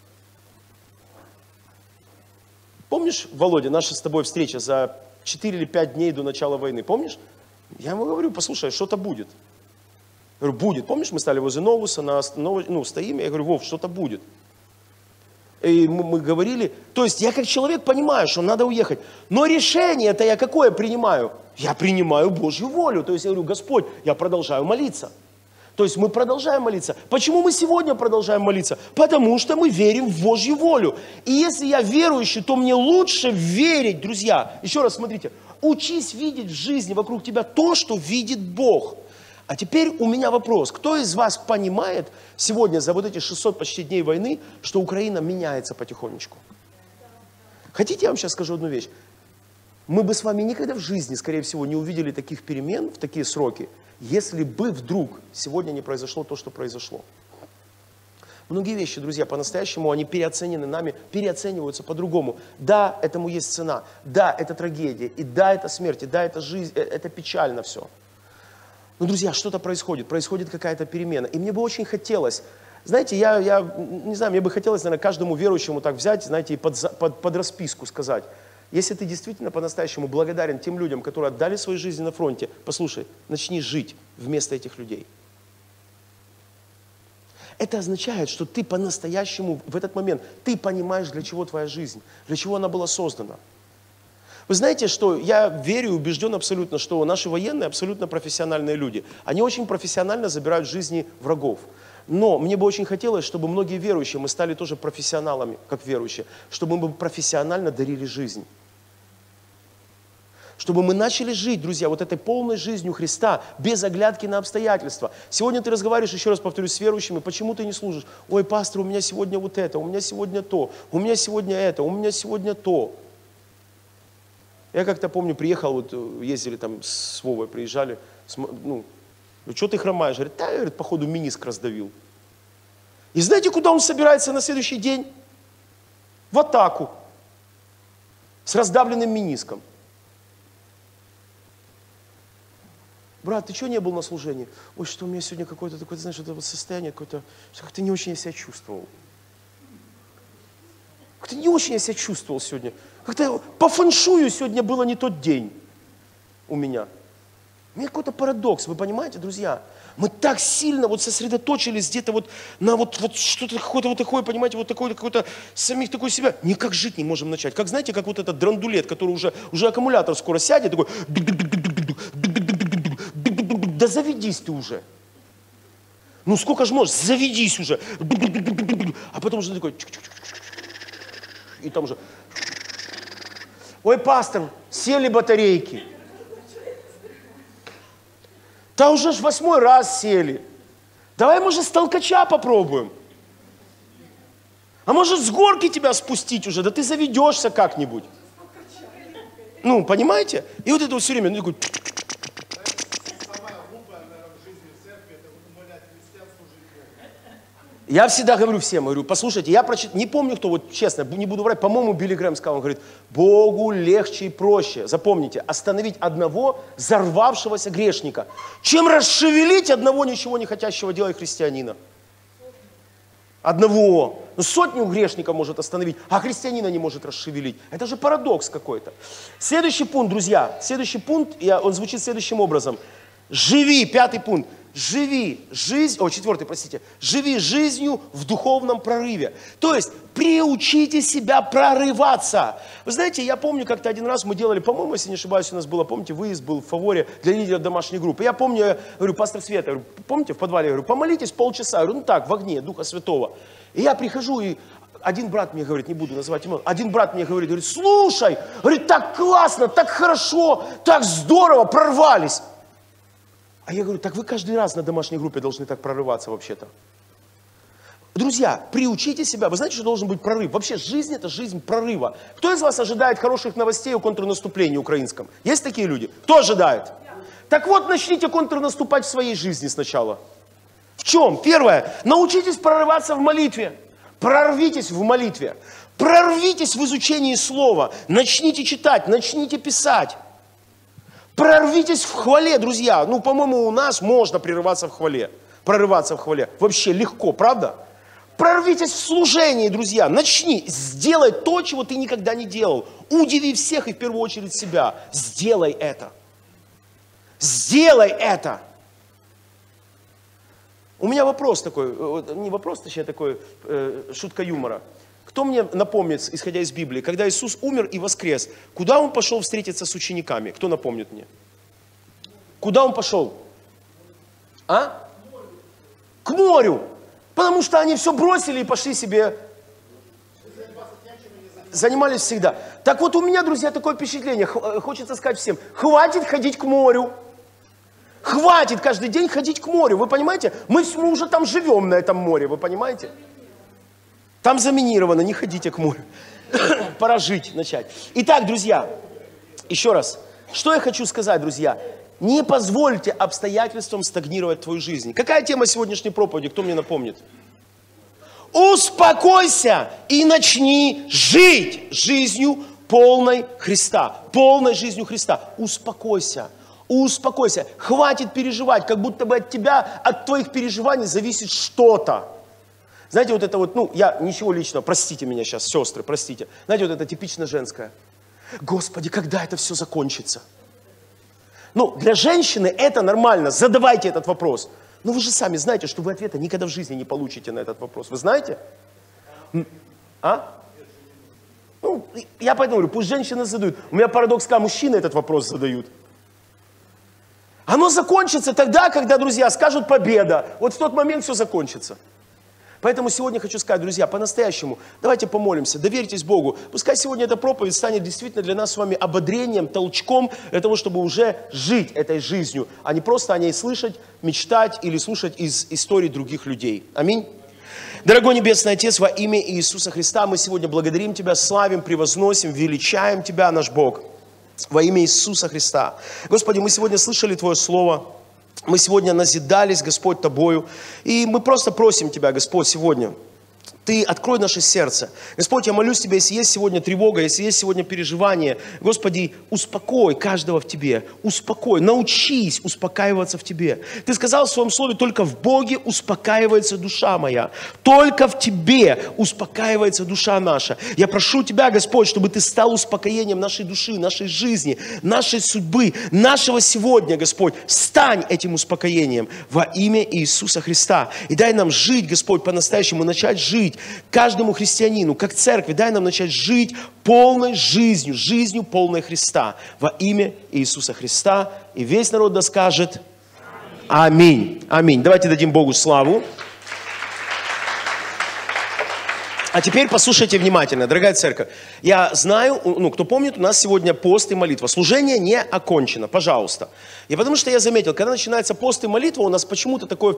Помнишь, Володя, наша с тобой встреча за четыре или пять дней до начала войны, помнишь? Я ему говорю, послушай, что-то будет. Я говорю, будет. Помнишь, мы стали возле Новуса, на, ну, стоим, я говорю, Вов, что-то будет. И мы, мы говорили, то есть я как человек понимаю, что надо уехать, но решение-то я какое принимаю? Я принимаю Божью волю, то есть я говорю, Господь, я продолжаю молиться. То есть мы продолжаем молиться. Почему мы сегодня продолжаем молиться? Потому что мы верим в Божью волю. И если я верующий, то мне лучше верить, друзья. Еще раз смотрите. Учись видеть в жизни вокруг тебя то, что видит Бог. А теперь у меня вопрос. Кто из вас понимает сегодня за вот эти шестьсот почти дней войны, что Украина меняется потихонечку? Хотите, я вам сейчас скажу одну вещь? Мы бы с вами никогда в жизни, скорее всего, не увидели таких перемен в такие сроки, если бы вдруг сегодня не произошло то, что произошло. Многие вещи, друзья, по-настоящему, они переоценены нами, переоцениваются по-другому. Да, этому есть цена, да, это трагедия, и да, это смерть, и да, это жизнь, это печально все. Но, друзья, что-то происходит, происходит какая-то перемена. И мне бы очень хотелось, знаете, я, я не знаю, мне бы хотелось, наверное, каждому верующему так взять, знаете, и под, под, под расписку сказать, если ты действительно по-настоящему благодарен тем людям, которые отдали свои жизни на фронте, послушай, начни жить вместо этих людей. Это означает, что ты по-настоящему в этот момент, ты понимаешь, для чего твоя жизнь, для чего она была создана. Вы знаете, что я верю и убежден абсолютно, что наши военные абсолютно профессиональные люди. Они очень профессионально забирают жизни врагов. Но мне бы очень хотелось, чтобы многие верующие, мы стали тоже профессионалами, как верующие, чтобы мы профессионально дарили жизнь. Чтобы мы начали жить, друзья, вот этой полной жизнью Христа, без оглядки на обстоятельства. Сегодня ты разговариваешь, еще раз повторюсь, с верующими, почему ты не служишь? Ой, пастор, у меня сегодня вот это, у меня сегодня то, у меня сегодня это, у меня сегодня то. Я как-то помню, приехал, вот ездили там с Вовой, приезжали, ну, ну что ты хромаешь? Говорит, да, говорит, походу мениск раздавил. И знаете, куда он собирается на следующий день? В атаку. С раздавленным мениском. Брат, ты что не был на служении? Ой, что у меня сегодня какое-то такое, знаешь, это вот состояние какое-то, как-то не очень я себя чувствовал. Как-то не очень я себя чувствовал сегодня. Как-то по фэншую сегодня было не тот день у меня. У меня какой-то парадокс, вы понимаете, друзья? Мы так сильно вот сосредоточились где-то вот на вот, вот что-то какое-то вот такое, понимаете, вот такое какое-то самих такое себя. Никак жить не можем начать. Как знаете, как вот этот драндулет, который уже, уже аккумулятор скоро сядет, такой... Да заведись ты уже. Ну сколько же можешь, заведись уже. А потом уже такой... И там уже... Ой, пастор, сели батарейки. Да уже ж восьмой раз сели. Давай, может, с толкача попробуем. А может, с горки тебя спустить уже, да ты заведешься как-нибудь. Ну, понимаете? И вот это вот все время, ну, такой... Я всегда говорю всем, говорю, послушайте, я прочитал, не помню кто, вот честно, не буду врать, по-моему, Билли Грэм сказал, он говорит, Богу легче и проще, запомните, остановить одного взорвавшегося грешника, чем расшевелить одного ничего не хотящего делать христианина. Одного. Ну, сотню грешника может остановить, а христианина не может расшевелить. Это же парадокс какой-то. Следующий пункт, друзья, следующий пункт, он звучит следующим образом. Живи, пятый пункт. живи жизнь, о, четвертый, простите, живи жизнью в духовном прорыве. То есть, приучите себя прорываться. Вы знаете, я помню, как-то один раз мы делали, по-моему, если не ошибаюсь, у нас было, помните, выезд был в Фаворе для лидеров домашней группы. Я помню, я говорю, пастор Света, я говорю, помните, в подвале, я говорю, помолитесь полчаса. Я говорю, ну так, в огне Духа Святого. И я прихожу, и один брат мне говорит, не буду называть имен, один брат мне говорит, говорит, слушай, говорит, так классно, так хорошо, так здорово, прорвались. А я говорю, так вы каждый раз на домашней группе должны так прорываться вообще-то. Друзья, приучите себя. Вы знаете, что должен быть прорыв? Вообще жизнь – это жизнь прорыва. Кто из вас ожидает хороших новостей о контрнаступлении украинском? Есть такие люди? Кто ожидает? Так вот, начните контрнаступать в своей жизни сначала. В чем? Первое. Научитесь прорываться в молитве. Прорвитесь в молитве. Прорвитесь в изучении слова. Начните читать, начните писать. Прорвитесь в хвале, друзья. Ну, по-моему, у нас можно прерываться в хвале. Прорываться в хвале. Вообще легко, правда? Прорвитесь в служении, друзья. Начни. Сделай то, чего ты никогда не делал. Удиви всех и в первую очередь себя. Сделай это. Сделай это. У меня вопрос такой, не вопрос, точнее, такой, э, шутка юмора. Кто мне напомнит, исходя из Библии, когда Иисус умер и воскрес, куда Он пошел встретиться с учениками? Кто напомнит мне? Куда Он пошел? А? К морю. Потому что они все бросили и пошли себе. Занимались всегда. Так вот у меня, друзья, такое впечатление. Хочется сказать всем, хватит ходить к морю. Хватит каждый день ходить к морю. Вы понимаете? Мы, мы уже там живем на этом море. Вы понимаете? Там заминировано. Не ходите к морю. Пора жить, начать. Итак, друзья, еще раз. Что я хочу сказать, друзья? Не позвольте обстоятельствам стагнировать твою жизнь. Какая тема сегодняшней проповеди? Кто мне напомнит? Успокойся и начни жить жизнью полной Христа. Полной жизнью Христа. Успокойся. Успокойся. Хватит переживать, как будто бы от тебя, от твоих переживаний зависит что-то. Знаете, вот это вот, ну, я ничего личного, простите меня сейчас, сестры, простите. Знаете, вот это типично женское. Господи, когда это все закончится? Ну, для женщины это нормально, задавайте этот вопрос. Но вы же сами знаете, что вы ответа никогда в жизни не получите на этот вопрос. Вы знаете? А? Ну, я поэтому говорю, пусть женщины задают. У меня парадокс, когда мужчины этот вопрос задают. Оно закончится тогда, когда, друзья, скажут победа. Вот в тот момент все закончится. Поэтому сегодня хочу сказать, друзья, по-настоящему, давайте помолимся, доверьтесь Богу. Пускай сегодня эта проповедь станет действительно для нас с вами ободрением, толчком для того, чтобы уже жить этой жизнью, а не просто о ней слышать, мечтать или слушать из историй других людей. Аминь. Дорогой Небесный Отец, во имя Иисуса Христа мы сегодня благодарим Тебя, славим, превозносим, величаем Тебя, наш Бог. Во имя Иисуса Христа. Господи, мы сегодня слышали Твое Слово. Мы сегодня назидались, Господь, Тобою. И мы просто просим Тебя, Господь, сегодня. Ты открой наше сердце. Господь, я молюсь Тебя, если есть сегодня тревога, если есть сегодня переживание, Господи, успокой каждого в Тебе. Успокой, научись успокаиваться в Тебе. Ты сказал в Своем Слове, только в Боге успокаивается душа моя. Только в Тебе успокаивается душа наша. Я прошу Тебя, Господь, чтобы Ты стал успокоением нашей души, нашей жизни, нашей судьбы, нашего сегодня, Господь. Стань этим успокоением во имя Иисуса Христа. И дай нам жить, Господь, по-настоящему, начать жить. Каждому христианину, как церкви, дай нам начать жить полной жизнью, жизнью полной Христа. Во имя Иисуса Христа. И весь народ да скажет аминь. Аминь. Давайте дадим Богу славу. А теперь послушайте внимательно, дорогая церковь. Я знаю, ну, кто помнит, у нас сегодня пост и молитва. Служение не окончено, пожалуйста. И потому что я заметил, когда начинается пост и молитва, у нас почему-то такое